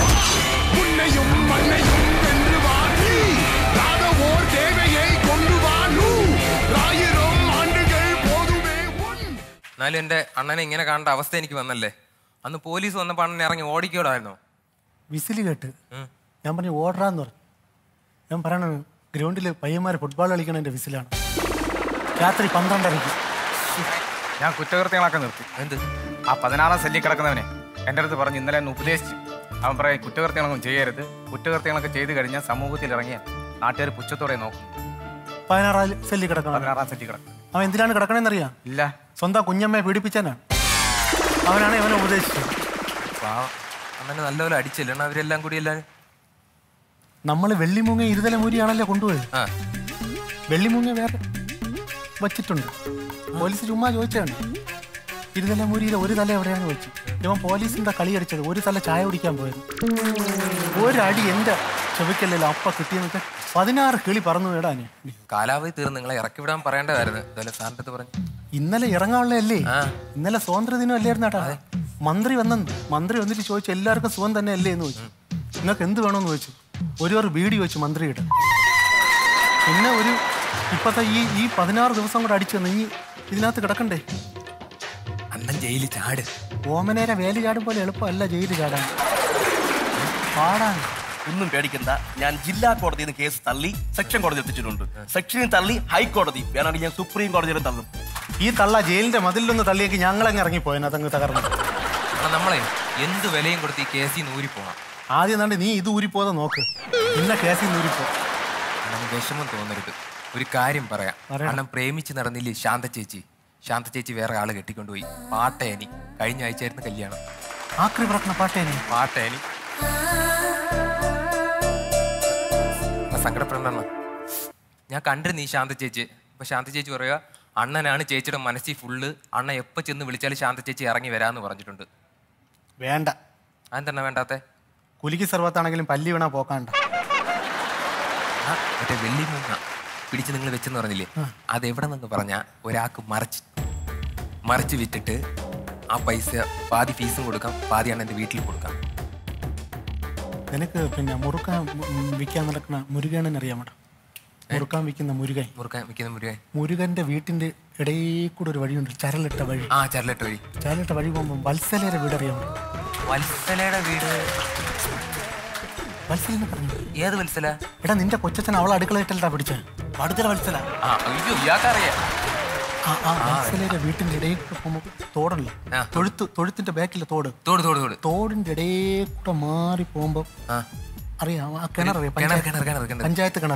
എന്നാലും എന്റെ അണ്ണനെ ഇങ്ങനെ കാണേണ്ട അവസ്ഥ എനിക്ക് വന്നല്ലേ. അന്ന് പോലീസ് വന്നപ്പോൾ അണ്ണൻ ഇറങ്ങി ഓടിക്കോടായിരുന്നോ? വിസില് കേട്ട് ഞാൻ പറഞ്ഞു ഓടാന്ന് പറഞ്ഞു. ഞാൻ പറയണ ഗ്രൗണ്ടിൽ പയ്യന്മാർ ഫുട്ബോൾ കളിക്കണതിന്റെ വിസിലാണ്. രാത്രി 12:30. ഞാൻ കുറ്റകൃത്യങ്ങളൊക്കെ നിർത്തി. എന്ത്? ആ 16 സെല്ലിൽ കിടക്കുന്നവനെ എൻ്റെ അടുത്ത് പറഞ്ഞ് ഇന്നലെ എന്നെ ഉപദേശിച്ചു. അവൻ പറയാം കുറ്റകൃത്യങ്ങളൊന്നും ചെയ്യരുത്, കുറ്റകൃത്യങ്ങളൊക്കെ ചെയ്ത് കഴിഞ്ഞാൽ സമൂഹത്തിൽ ഇറങ്ങിയ നാട്ടുകാർ പുച്ഛത്തോടെ നോക്കും. 16 സെല്ലിൽ കിടക്കണം. 16 സെല്ലിൽ കിടക്കണം. അവൻ എന്തിനാണ് കിടക്കണെന്നറിയാം? ഇല്ല. സ്വന്തം കുഞ്ഞമ്മയെ പീഡിപ്പിച്ചാനാണ്. അവനാണ് ഇവനെ ഉപദേശിച്ചത്. അണ്ണനെ നല്ലപോലെ അടിച്ചില്ല അവരെല്ലാം കൂടി എല്ലാവരും. നമ്മൾ വെള്ളിമൂങ്ങ ഇരുതല മൂരിയാണല്ലോ കൊണ്ടുപോയത്. വെള്ളിമൂങ്ങ വേറെ വച്ചിട്ടുണ്ട്. പോലീസ് ചുമ്മാ ചോദിച്ചാണ് ഇരുതല മൂരിയിലെ ഒരു തല എവിടെയാണെന്ന് വെച്ചു. ഇവൻ പോലീസിന്റെ കളി അടിച്ചത് ഒരു തല ചായ കുടിക്കാൻ പോയത്. ഒരടി എന്റെ ചെവിക്കല്ലല്ലോ അപ്പ കിട്ടിയെന്ന് വെച്ചാൽ 16 കിളി പറന്നു വീടാന്. കാലാവധി തീർന്ന് നിങ്ങളെ ഇറക്കി വിടാൻ പറയേണ്ടതായിരുന്നു. സാറിന്റെ പറഞ്ഞു ഇന്നലെ ഇറങ്ങാനുള്ളതല്ലേ? ഇന്നലെ സ്വാതന്ത്ര്യ ദിനം അല്ലായിരുന്നു ഏട്ടാ. മന്ത്രി വന്നിട്ട് ചോദിച്ചു എല്ലാവർക്കും സുഖം തന്നെ അല്ലേ എന്ന് ചോദിച്ചു. നിങ്ങൾക്ക് എന്ത് വേണമെന്ന് ചോദിച്ചു. ഒരു വീഡിയോ വെച്ചു മന്ത്രിയുടെ. പിന്നെ ഇപ്പത്തെ ഈ 16 ദിവസം കൂടെ അടിച്ചു തന്നു. ഇനി ഇതിനകത്ത് കിടക്കണ്ടേ? അണ്ണൻ ജയിലിൽ ചാട്. ഓമനേരെ വേലി ചാടും പോലെ എളുപ്പമല്ല ജയിലിൽ ചാടാൻ. പാടാണ്. ഒന്നും പേടിക്കണ്ട. ഞാൻ ജില്ലാ കോടതിയിൽ നിന്ന് കേസ് തള്ളി സെക്ഷൻ കോടതി എത്തിച്ചിട്ടുണ്ട്. സെക്ഷനിൽ തള്ളി ഹൈക്കോടതി, വേണമെങ്കിൽ ഞാൻ സുപ്രീം കോടതിയിലും തള്ളും. ഈ തള്ള ജയിലിന്റെ മതിലൊന്ന് തള്ളിയേക്ക് ഞങ്ങളങ്ങ് ഇറങ്ങിപ്പോയെന്ന് അതങ്ങ് തകർന്നു. നമ്മളെ എന്ത് വിലയും കൊടുത്ത് ഈ കേസിൽ നിന്ന് ഊരിപ്പോണം. ആദ്യം തന്നെ നീ ഇത് ഊരിപ്പോതെ നോക്ക്. പിന്നെ കേസിൽ നിന്ന് ഊരിപ്പോ. വിഷമം തോന്നരുത്. ഒരു കാര്യം പറയാം. അണ്ണൻ പ്രേമിച്ച് നടന്നില്ലേ ശാന്ത ചേച്ചി? ശാന്ത ചേച്ചി വേറെ ആള് കെട്ടിക്കൊണ്ടുപോയി. പാട്ടേനി. കഴിഞ്ഞ ആഴ്ചയായിരുന്നു കല്യാണം. ആക്രി പറഞ്ഞ പാട്ടേനി. സങ്കടപ്പെടണ്ട. ഞാൻ കണ്ടിരുന്നു ഈ ശാന്ത ചേച്ചി. അപ്പൊ ശാന്ത ചേച്ചി പറയുക അണ്ണനാണ് ചേച്ചിയുടെ മനസ്സിൽ ഫുള്ള്. അണ്ണ എപ്പോ ചെന്ന് വിളിച്ചാലും ശാന്ത ചേച്ചി ഇറങ്ങി വരാന്ന് പറഞ്ഞിട്ടുണ്ട്. വേണ്ട. അതെന്താ വേണ്ടാത്തെ? കുലിക്ക് സർവത്താണെങ്കിലും പല്ലി വീണാ പോക്കാണ്ട. മറ്റേ വെള്ളി മൂങ്ങ പിടിച്ച് നിങ്ങൾ വെച്ചെന്ന് പറഞ്ഞില്ലേ, അത് എവിടെ നിന്ന് പറഞ്ഞാ ഒരാൾക്ക് മറിച്ച് വിറ്റിട്ട് ആ പൈസ പാതി ഫീസും കൊടുക്കാം, പാതിയാണ് എൻ്റെ വീട്ടിൽ കൊടുക്കാം. നിനക്ക് പിന്നെ മുറുക്കാൻ വിൽക്കാൻ നടക്കുന്ന മുരുകനെ അറിയാമോ? മുറുക്കാൻ വിൽക്കുന്ന മുരുകന്റെ വീട്ടിന്റെ ഇടയിൽ കൂടെ ഒരു വഴിയുണ്ട്, ചരലിട്ട വഴി. ചരലിട്ട വഴി പോകുമ്പോൾ വത്സലയുടെ വീട് അറിയാമോ? വത്സലയുടെ വീട് വത്സലെന്ന് പറഞ്ഞു. ഏത് വത്സല? എടാ നിന്റെ കൊച്ചച്ഛൻ അവളെ അടുക്കളയിട്ടല്ലാ പിടിച്ച അടുത്ത വത്സല. വത്സലയുടെ വീട്ടിന്റെ ഇടയിൽ കൂടെ പോകുമ്പോ തോടല്ലേ, തൊഴുത്തിന്റെ ബാക്കിലെ തോടിന്റെ ഇടയിൽ കൂടെ മാറി പോകുമ്പോ അറിയാം ആ കിണർ, പഞ്ചായത്ത് കിണർ.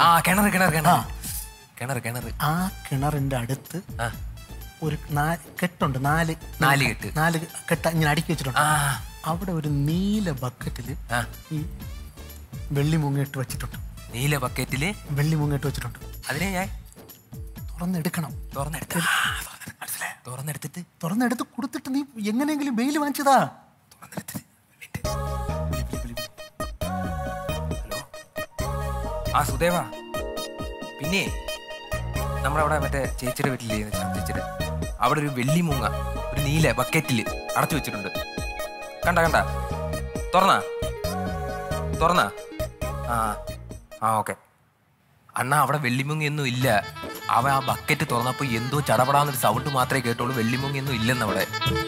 ആ കിണറിന്റെ അടുത്ത് ഒരു കെട്ടുണ്ട്, നാല് കെട്ട ഇങ്ങനെ അടുക്കി വെച്ചിട്ടുണ്ട്. അവിടെ ഒരു നീല ബക്കറ്റില് ഈ വെള്ളി മുങ്ങിട്ട് വെച്ചിട്ടുണ്ട്. നീല ബക്കറ്റില് വെള്ളി മുങ്ങിട്ട് വെച്ചിട്ടുണ്ട്. അതിനെ ഞാൻ തുറന്നെടുക്കണം. മനസ്സിലായോ? തുറന്നെടുത്ത് കൊടുത്തിട്ട് നീ എങ്ങനെയെങ്കിലും ബെയിൽ വാങ്ങിച്ചതാ. ആ സുദേവ, പിന്നെ നമ്മളവിടെ മറ്റേ ചേച്ചിയുടെ വീട്ടിലേ ചേച്ചിയുടെ അവിടെ ഒരു വെള്ളിമൂങ്ങ ഒരു നീല ബക്കറ്റിൽ അടച്ചു വെച്ചിട്ടുണ്ട്. കണ്ട തുറന്നാ ആ ഓക്കെ. അണ്ണാ അവിടെ വെള്ളിമൂങ്ങയൊന്നും ഇല്ല. അവൻ ആ ബക്കറ്റ് തുറന്നപ്പോ എന്തോ ചടപടാന്നൊരു സൗണ്ട് മാത്രമേ കേട്ടോളൂ. വെള്ളിമൂങ്ങയൊന്നും ഇല്ലെന്നവിടെ.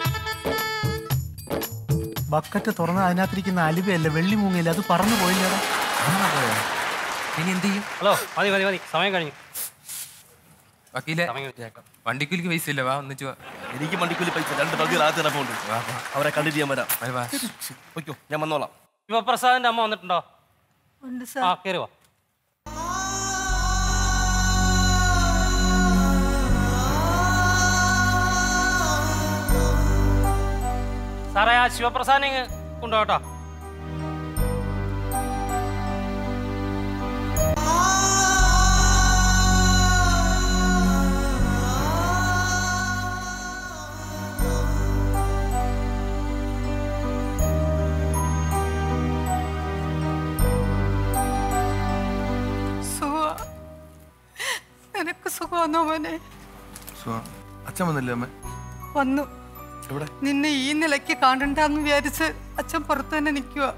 ബക്കറ്റ് തുറന്ന അതിനകത്തിരിക്കുന്ന അലുവയല്ല വെള്ളിമൂങ്ങയില്ല. അത് പറന്നു പോയില്ലടാ. ഇനി എന്ത് ചെയ്യും? ഹലോ മതി സമയം കഴിഞ്ഞു. വക്കീലെ വണ്ടിക്കൂലിക്ക് പൈസ ഇല്ല. വാ ഒന്നിച്ചു. എനിക്ക് വണ്ടിക്കൂലി പൈസ 2 പകുതി ആദ്യം ഉണ്ട്. അവരെ കണ്ടിട്ട് ഞാൻ വരാം. ഓക്കോ, ഞാൻ വന്നോളാം. ശിവപ്രസാദിന്റെ അമ്മ വന്നിട്ടുണ്ടോ? ആ കയറി വാ. സാറേ ആ ശിവപ്രസാദിനെ കൊണ്ടുപോട്ടോ. നിനക്ക് സുഖമാണോ മോനെ? അച്ഛൻ വന്നില്ലേ അമ്മ? വന്നു. നിന്നെ ഈ നിലയ്ക്ക് കാണണ്ടെന്ന് വിചാരിച്ച് അച്ഛൻ പുറത്തു തന്നെ നിൽക്കുക.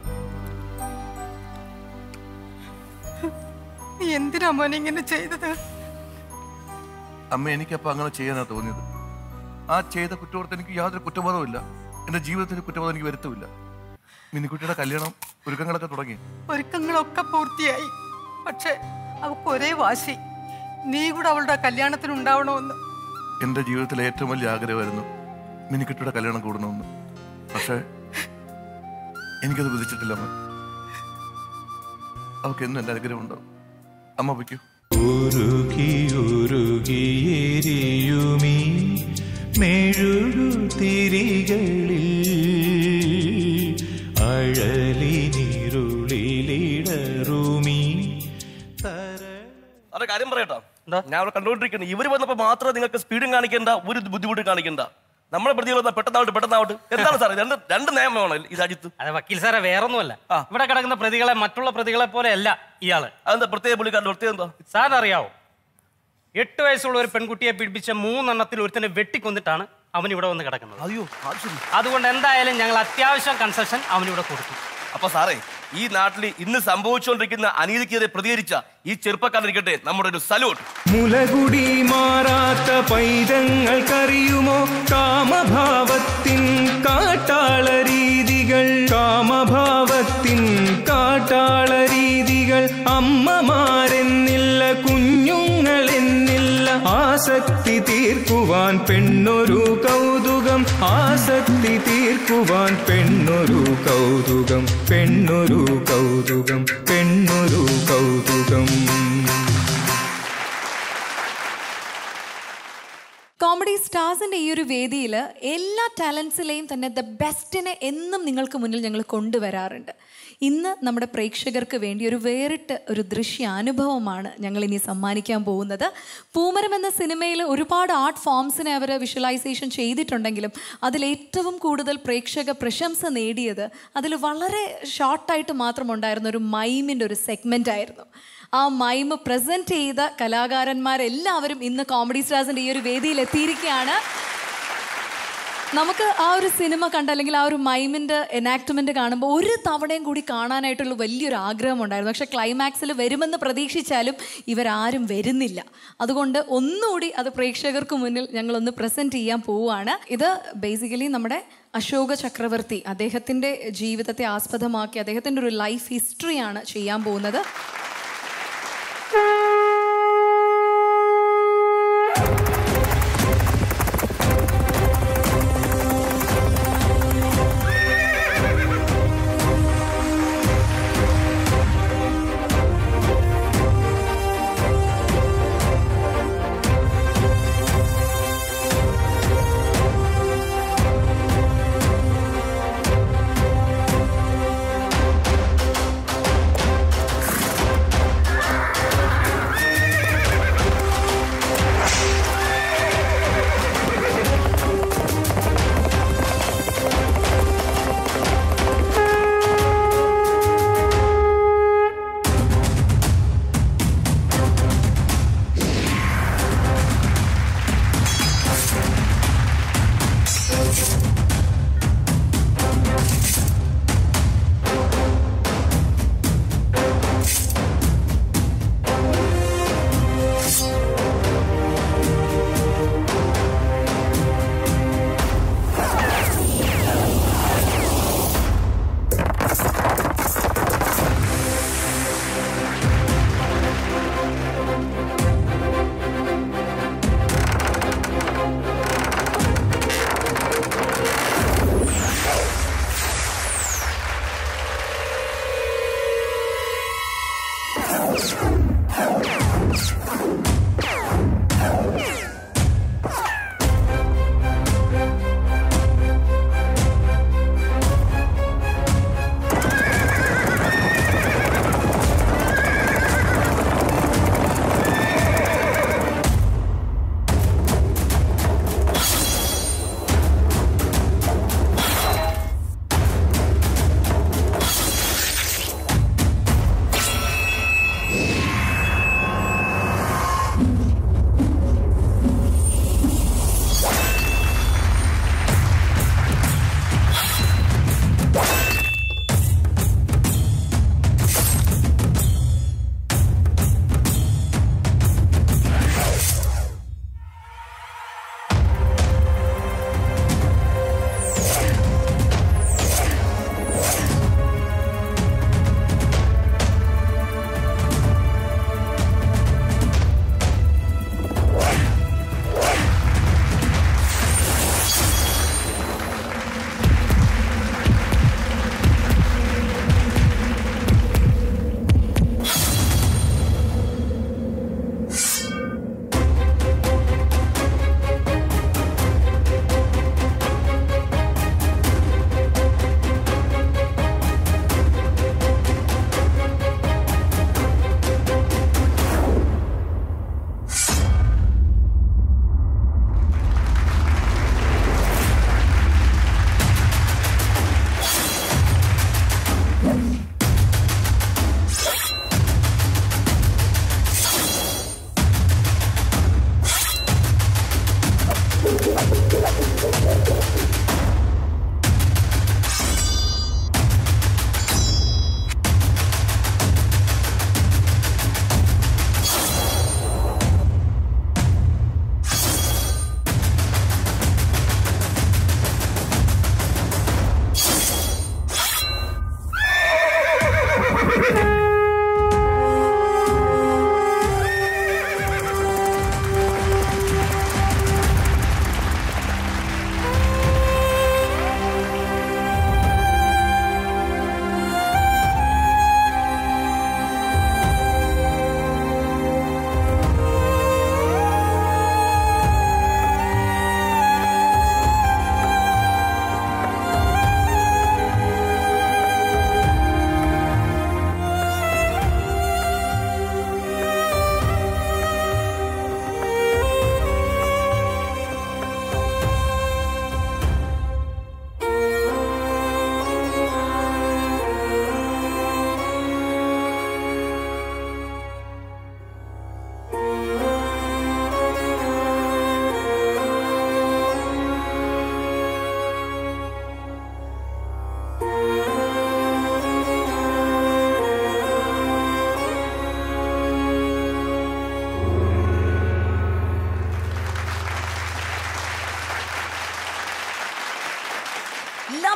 നീ എന്തിനാ മോനെ ഇങ്ങനെ ചെയ്തത്? അമ്മ, എനിക്കപ്പോൾ അങ്ങനെ ചെയ്യാനാ തോന്നിയത്. ആ ചെയ്ത കുറ്റകൃത്യം എനിക്ക് യാതൊരു കുറ്റബോധവും ഇല്ല. എന്റെ ജീവിതത്തിന് കുറ്റബോധം എനിക്ക് വരുത്തുമില്ല. മിനിക്കുട്ടിയുടെ കല്യാണം ഒരുക്കങ്ങളൊക്കെ തുടങ്ങി. ഒരുക്കങ്ങളൊക്കെ പൂർത്തിയായി. പക്ഷെ അവൾക്ക് ഒരേ വാശി, നീ കൂടെ അവളുടെ കല്യാണത്തിന് ഉണ്ടാവണമെന്ന്. എന്റെ ജീവിതത്തിലെ ഏറ്റവും വലിയ ആഗ്രഹമായിരുന്നു മിനിക്കുട്ടിയുടെ കല്യാണം കൂടണമെന്ന്. പക്ഷേ എനിക്കത് വിധിച്ചിട്ടില്ല അമ്മ. അവൾക്ക് എന്നും എൻ്റെ അനുഗ്രഹം ഉണ്ടാവും. അമ്മ വയ്ക്കൂ. ഉരുകിയുരുകിയെരിയുമീ മെഴുകുതിരികളിൽ അഴലിനിരുളിലിടറുമീ. അതെ, കാര്യം പറയട്ടോ. ഞാൻ അവിടെ കണ്ടുകൊണ്ടിരിക്കുന്നത്. ഇവര് വന്നപ്പോ മാത്രം നിങ്ങൾക്ക് സ്പീഡും കാണിക്കേണ്ട, ഒരു ബുദ്ധിമുട്ടും കാണിക്കേണ്ട. നമ്മളെ പ്രതികൾ പെട്ടെന്നാവട്ടെ. എന്താണ് സാറേ രണ്ട് നിയമമാണ് ഈ രാജ്യത്ത്? അതെ വക്കീൽ സാറേ, വേറൊന്നുമല്ല. ഇവിടെ കിടക്കുന്ന പ്രതികളെ മറ്റുള്ള പ്രതികളെ പോലെ അല്ല ഇയാള്. അതെന്താ പ്രത്യേക പുള്ളിക്കാരുടെ പ്രത്യേകം എന്താ സാറിന് അറിയാവോ? 8 വയസ്സുള്ള ഒരു പെൺകുട്ടിയെ പീഡിപ്പിച്ച 3 എണ്ണത്തിൽ ഒരുത്തനെ വെട്ടിക്കൊന്നിട്ടാണ് അവൻ ഇവിടെ വന്ന് കിടക്കുന്നത്. അയ്യോ, അതുകൊണ്ട് എന്തായാലും ഞങ്ങൾ അത്യാവശ്യം കൺസെഷൻ അവനിവിടെ കൊടുത്തു. അപ്പൊ സാറേ, ഈ നാട്ടിൽ ഇന്ന് സംഭവിച്ചുകൊണ്ടിരിക്കുന്ന അനീതിക്കെതിരെ പ്രതികരിച്ച ഈ ചെറുപ്പക്കാരിക്കട്ടെ നമ്മുടെ ഒരു സല്യൂട്ട്. മുലകുടി മാറാത്ത പൈതങ്ങൾക്കറിയുമോ കാമഭാവത്തിൻ കാട്ടാള രീതികൾ? അമ്മമാരെന്നില്ല, കുഞ്ഞുങ്ങളെന്നില്ല, ആസക്തി തീർക്കുവാൻ പെണ്ണൊരു കൗതുകം, ആസക്തി തീർക്കുവാൻ പെണ്ണൊരു കൗതുകം, പെണ്ണൊരു കൗതുകം, പെണ്ണൊരു കൗതുകം. കോമഡി സ്റ്റാർസിൻ്റെ ഈ ഒരു വേദിയിൽ എല്ലാ ടാലൻസിലെയും തന്നെ ദ ബെസ്റ്റിനെ എന്നും നിങ്ങൾക്ക് മുന്നിൽ ഞങ്ങൾ കൊണ്ടുവരാറുണ്ട്. ഇന്ന് നമ്മുടെ പ്രേക്ഷകർക്ക് വേണ്ടി ഒരു വേറിട്ട ഒരു ദൃശ്യാനുഭവമാണ് ഞങ്ങൾ ഇനി സമ്മാനിക്കാൻ പോകുന്നത്. പൂമരം എന്ന സിനിമയിൽ ഒരുപാട് ആർട്ട് ഫോംസിനെ അവർ വിഷ്വലൈസേഷൻ ചെയ്തിട്ടുണ്ടെങ്കിലും അതിലേറ്റവും കൂടുതൽ പ്രേക്ഷക പ്രശംസ നേടിയത് അതിൽ വളരെ ഷോർട്ടായിട്ട് മാത്രം ഉണ്ടായിരുന്ന ഒരു മൈമിൻ്റെ ഒരു സെഗ്മെൻ്റ് ആയിരുന്നു. ആ മൈം പ്രസൻറ്റ് ചെയ്ത കലാകാരന്മാരെല്ലാവരും ഇന്ന് കോമഡി സ്റ്റാർസിൻ്റെ ഈ ഒരു വേദിയിൽ എത്തിയിരിക്കുകയാണ്. നമുക്ക് ആ ഒരു സിനിമ കണ്ട അല്ലെങ്കിൽ ആ ഒരു മൈമിൻ്റെ എനാക്ട്മെൻറ്റ് കാണുമ്പോൾ ഒരു തവണയും കൂടി കാണാനായിട്ടുള്ള വലിയൊരു ആഗ്രഹം ഉണ്ടായിരുന്നു. പക്ഷേ ക്ലൈമാക്സിൽ വരുമെന്ന് പ്രതീക്ഷിച്ചാലും ഇവരാരും വരുന്നില്ല. അതുകൊണ്ട് ഒന്നുകൂടി അത് പ്രേക്ഷകർക്ക് മുന്നിൽ ഞങ്ങളൊന്ന് പ്രസൻറ്റ് ചെയ്യാൻ പോവുകയാണ്. ഇത് ബേസിക്കലി നമ്മുടെ അശോക ചക്രവർത്തി അദ്ദേഹത്തിൻ്റെ ജീവിതത്തെ ആസ്പദമാക്കി അദ്ദേഹത്തിൻ്റെ ഒരു ലൈഫ് ഹിസ്റ്ററിയാണ് ചെയ്യാൻ പോകുന്നത്.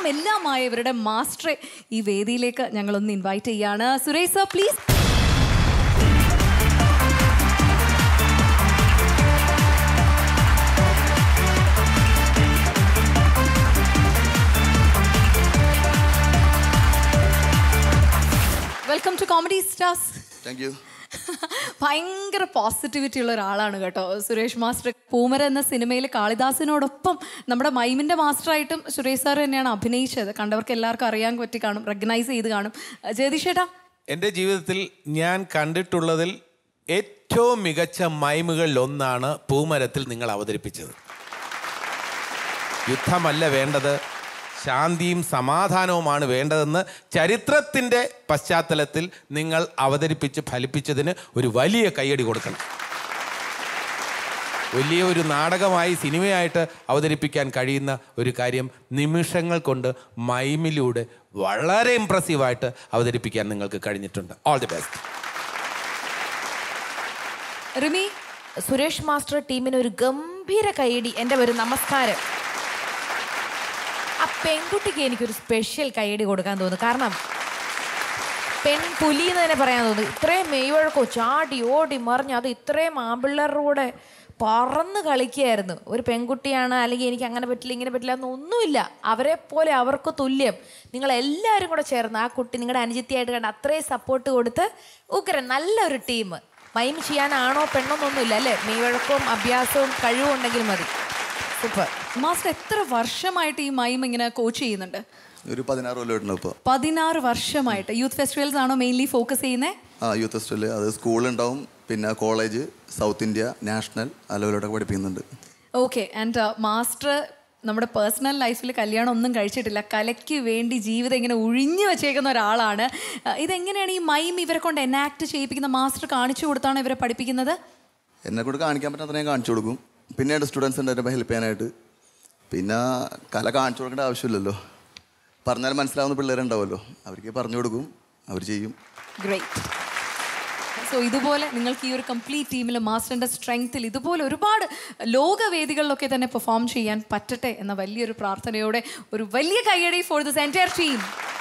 എല്ലാമായ ഇവരുടെ മാസ്റ്ററെ ഈ വേദിയിലേക്ക് ഞങ്ങളൊന്ന് ഇൻവൈറ്റ് ചെയ്യാണ്. Suresh sir please. Welcome to comedy stars. Thank you. ഭയങ്കര പോസിറ്റിവിറ്റി ഉള്ള ഒരാളാണ് കേട്ടോ സുരേഷ് മാസ്റ്റർ. പൂമര എന്ന സിനിമയിൽ കാളിദാസിനോടൊപ്പം നമ്മുടെ മൈമിൻ്റെ മാസ്റ്ററായിട്ടും സുരേഷ് സാർ തന്നെയാണ് അഭിനയിച്ചത്. കണ്ടവർക്ക് എല്ലാവർക്കും അറിയാൻ പറ്റി കാണും, റെക്കഗ്നൈസ് ചെയ്ത് കാണും. ജയതീഷ് ചേട്ടാ, എൻ്റെ ജീവിതത്തിൽ ഞാൻ കണ്ടിട്ടുള്ളതിൽ ഏറ്റവും മികച്ച മൈമുകളിൽ ഒന്നാണ് പൂമരത്തിൽ നിങ്ങൾ അവതരിപ്പിച്ചത്. യുദ്ധമല്ല വേണ്ടത്, ശാന്തിയും സമാധാനവുമാണ് വേണ്ടതെന്ന് ചരിത്രത്തിൻ്റെ പശ്ചാത്തലത്തിൽ നിങ്ങൾ അവതരിപ്പിച്ച് ഫലിപ്പിച്ചതിന് ഒരു വലിയ കയ്യടി കൊടുക്കണം. വലിയ ഒരു നാടകമായി സിനിമയായിട്ട് അവതരിപ്പിക്കാൻ കഴിയുന്ന ഒരു കാര്യം നിമിഷങ്ങൾ കൊണ്ട് മൈമിലൂടെ വളരെ ഇംപ്രസീവായിട്ട് അവതരിപ്പിക്കാൻ നിങ്ങൾക്ക് കഴിഞ്ഞിട്ടുണ്ട്. All the best. Rimi, Suresh master ടീമിന് ഒരു ഗംഭീര കയ്യടി, എൻ്റെ ഒരു നമസ്കാരം. ആ പെൺകുട്ടിക്ക് എനിക്കൊരു സ്പെഷ്യൽ കയ്യടി കൊടുക്കാൻ തോന്നുന്നു. കാരണം പെൺപുലി എന്ന് തന്നെ പറയാൻ തോന്നുന്നു. ഇത്രയും മെയ്വഴക്കോ ചാടി ഓടി മറിഞ്ഞ് അത് ഇത്രയും ആമ്പിള്ളേരുടെ കൂടെ പറന്ന് കളിക്കുകയായിരുന്നു. ഒരു പെൺകുട്ടിയാണ്, അല്ലെങ്കിൽ എനിക്ക് അങ്ങനെ പറ്റില്ല ഇങ്ങനെ പറ്റില്ല എന്നൊന്നുമില്ല. അവരെ പോലെ അവർക്ക് തുല്യം നിങ്ങളെല്ലാവരും കൂടെ ചേർന്ന് ആ കുട്ടി നിങ്ങളുടെ അനുജിത്തിയായിട്ട് കണ്ട് അത്രയും സപ്പോർട്ട് കൊടുത്ത് ഉഗ്രൻ നല്ലൊരു ടീം. മൈം ചെയ്യാനാണോ പെണ്ണൊന്നൊന്നുമില്ല അല്ലേ, മെയ്വഴക്കവും അഭ്യാസവും കഴിവും ഉണ്ടെങ്കിൽ മതി. സൂപ്പർ. മാസ്റ്റർ എത്ര വർഷമായിട്ട് ഈ മൈം ഇങ്ങനെ കോച്ച് ചെയ്യുന്നുണ്ട്? ഒരു 16 കൊല്ലമായിട്ടുണ്ട് ഇപ്പോൾ. 16 വർഷമായിട്ട്. യൂത്ത് ഫെസ്റ്റിവൽസ് ആണോ മെയിൻലി ഫോക്കസ് ചെയ്യുന്നത്? യൂത്ത് ഫെസ്റ്റിവൽ, അത് സ്കൂളുണ്ടാവും, പിന്നെ കോളേജ്, സൗത്ത് ഇന്ത്യ, നാഷണൽ ലെവലോട്ടൊക്കെ പഠിപ്പിക്കുന്നുണ്ട്. ഓക്കെ. ആൻഡ് മാസ്റ്റർ നമ്മുടെ പേഴ്സണൽ ലൈഫിൽ കല്യാണം ഒന്നും കഴിച്ചിട്ടില്ല, കലയ്ക്ക് വേണ്ടി ജീവിതം ഇങ്ങനെ ഒഴിഞ്ഞു വെച്ചേക്കുന്ന ഒരാളാണ്. ഇതെങ്ങനെയാണ് ഈ മൈം ഇവരെ കൊണ്ട് എനാക്ട് ചെയ്യിപ്പിക്കുന്ന? മാസ്റ്റർ കാണിച്ചു കൊടുത്താണ് ഇവരെ പഠിപ്പിക്കുന്നത്? എന്നെ കൊണ്ട് കാണിക്കാൻ പറ്റാത്ത ഞാൻ കാണിച്ചു കൊടുക്കും. പിന്നീട് സ്റ്റുഡൻസ് ഉണ്ടായിട്ട് ഹെൽപ്പ് ചെയ്യാനായിട്ട്. പിന്നെ കല കാണിച്ചു കൊടുക്കേണ്ട ആവശ്യമില്ലല്ലോ, പറഞ്ഞാൽ മനസ്സിലാവുന്ന പിള്ളേരുണ്ടാവുമല്ലോ, അവർക്ക് പറഞ്ഞു കൊടുക്കും, അവർ ചെയ്യും. ഗ്രേറ്റ്. സോ ഇതുപോലെ നിങ്ങൾക്ക് ഈ ഒരു കംപ്ലീറ്റ് ടീമിൽ മാസ്റ്ററിൻ്റെ സ്ട്രെങ്ത്തിൽ ഇതുപോലെ ഒരുപാട് ലോകവേദികളിലൊക്കെ തന്നെ പെർഫോം ചെയ്യാൻ പറ്റട്ടെ എന്ന വലിയൊരു പ്രാർത്ഥനയോടെ ഒരു വലിയ കയ്യടി ഫോർ ദിസ് എൻറ്റയർ ടീം.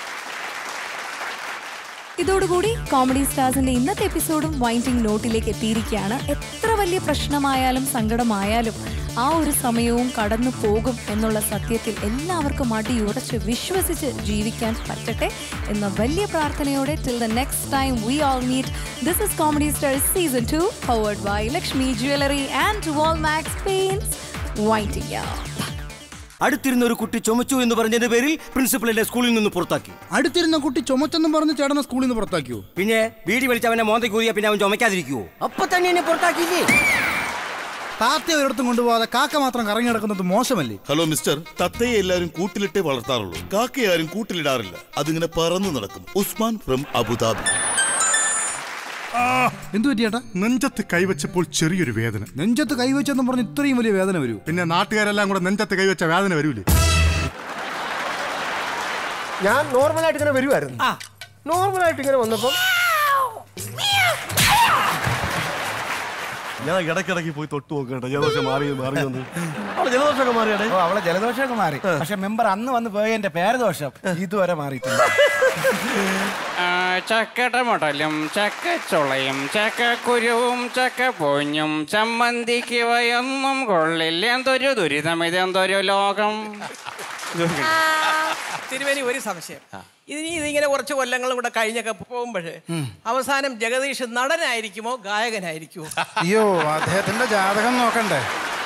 ഇതോടുകൂടി കോമഡി സ്റ്റാർസിൻ്റെ ഇന്നത്തെ എപ്പിസോഡും വൈൻഡിങ് നോട്ടിലേക്ക് എത്തിയിരിക്കുകയാണ്. എത്ര വലിയ പ്രശ്നമായാലും സങ്കടമായാലും ആ ഒരു സമയവും കടന്നു പോകും എന്നുള്ള സത്യത്തിൽ എല്ലാവർക്കും അടിയുറച്ച് വിശ്വസിച്ച് ജീവിക്കാൻ പറ്റട്ടെ എന്ന വലിയ പ്രാർത്ഥനയോടെ till the next time we all meet, this is comedy stars season 2 powered by Lakshmi jewellery and Walmax paints winding up. അടുത്തിരുന്ന ഒരു കുട്ടി ചുമച്ചു എന്ന് പറഞ്ഞതിന്റെ പേരിൽ പ്രിൻസിപ്പൽ എന്നെ സ്കൂളിൽ നിന്ന് പുറത്താക്കി. അടുത്തിരുന്ന കുട്ടി ചുമച്ചെന്നും പറഞ്ഞ് ചേട്ടനെ സ്കൂളിൽ നിന്ന് പുറത്താക്കിയോ? പിന്നെ വീടി വിളിച്ച് അവനെ മോന്തയ്ക്ക് ഊരിയാ പിന്നെ അവൻ ചുമക്കാതിരിക്കുവോ? അപ്പൊ തന്നെ എന്നെ പുറത്താക്കിയില്ലേ? താത്തയെ ഒരിടത്തും കൊണ്ടുപോകാതെ കാക്ക മാത്രം കറങ്ങി നടക്കുന്നത് മോശമല്ലേ? ഹലോ മിസ്റ്റർ, തത്തയെ എല്ലാവരും കൂട്ടിലിട്ടേ വളർത്താറുള്ളൂ, കാക്കയെ ആരും കൂട്ടിലിടാറില്ല. അതിങ്ങനെ പറന്നു നടക്കും. Usman from Abu Dhabi. എന്തു പറ്റിയേട്ടാ? നെഞ്ചത്ത് കൈവച്ചപ്പോൾ ചെറിയൊരു വേദന. നെഞ്ചത്ത് കൈവച്ചെന്നും പറഞ്ഞ് ഇത്രയും വലിയ വേദന വരൂ? പിന്നെ നാട്ടുകാരെല്ലാം കൂടെ നെഞ്ചത്ത് കൈവച്ച വേദന വരൂലേ? ഞാൻ നോർമലായിട്ട് ഇങ്ങനെ വരുമായിരുന്നു. നോർമലായിട്ട് ഇങ്ങനെ വന്നപ്പം ഞാൻ ഇടയ്ക്കിടയ്ക്ക് പോയി തൊട്ട് നോക്കട്ടെ, ജലദോഷം മാറി വന്ന്. ജലദോഷമൊക്കെ മാറിയാടേ? അവളെ ജലദോഷമൊക്കെ മാറി. പക്ഷെ മെമ്പർ അന്ന് വന്ന് പോയ എന്റെ പേരദോഷം ഇതുവരെ മാറിയിട്ടില്ല. ചക്കട്ടമുട്ടലും ചക്കച്ചുളയും ചക്കക്കുരുവും ചക്കപ്പൊഞ്ഞും ചമ്മന്തിക്ക് വയൊന്നും കൊള്ളില്ല. എന്തൊരു ദുരിതം, ഇതെന്തൊരു ലോകം. തിരുവേനി ഒരു സംശയം, ഇതിങ്ങനെ കുറച്ച് കൊല്ലങ്ങളും കൂടെ കഴിഞ്ഞൊക്കെ പോകുമ്പോഴേ അവസാനം ജഗദീഷ് നടനായിരിക്കുമോ ഗായകനായിരിക്കുമോ? അയ്യോ, അദ്ദേഹത്തിന്റെ ജാതകം നോക്കണ്ടേ?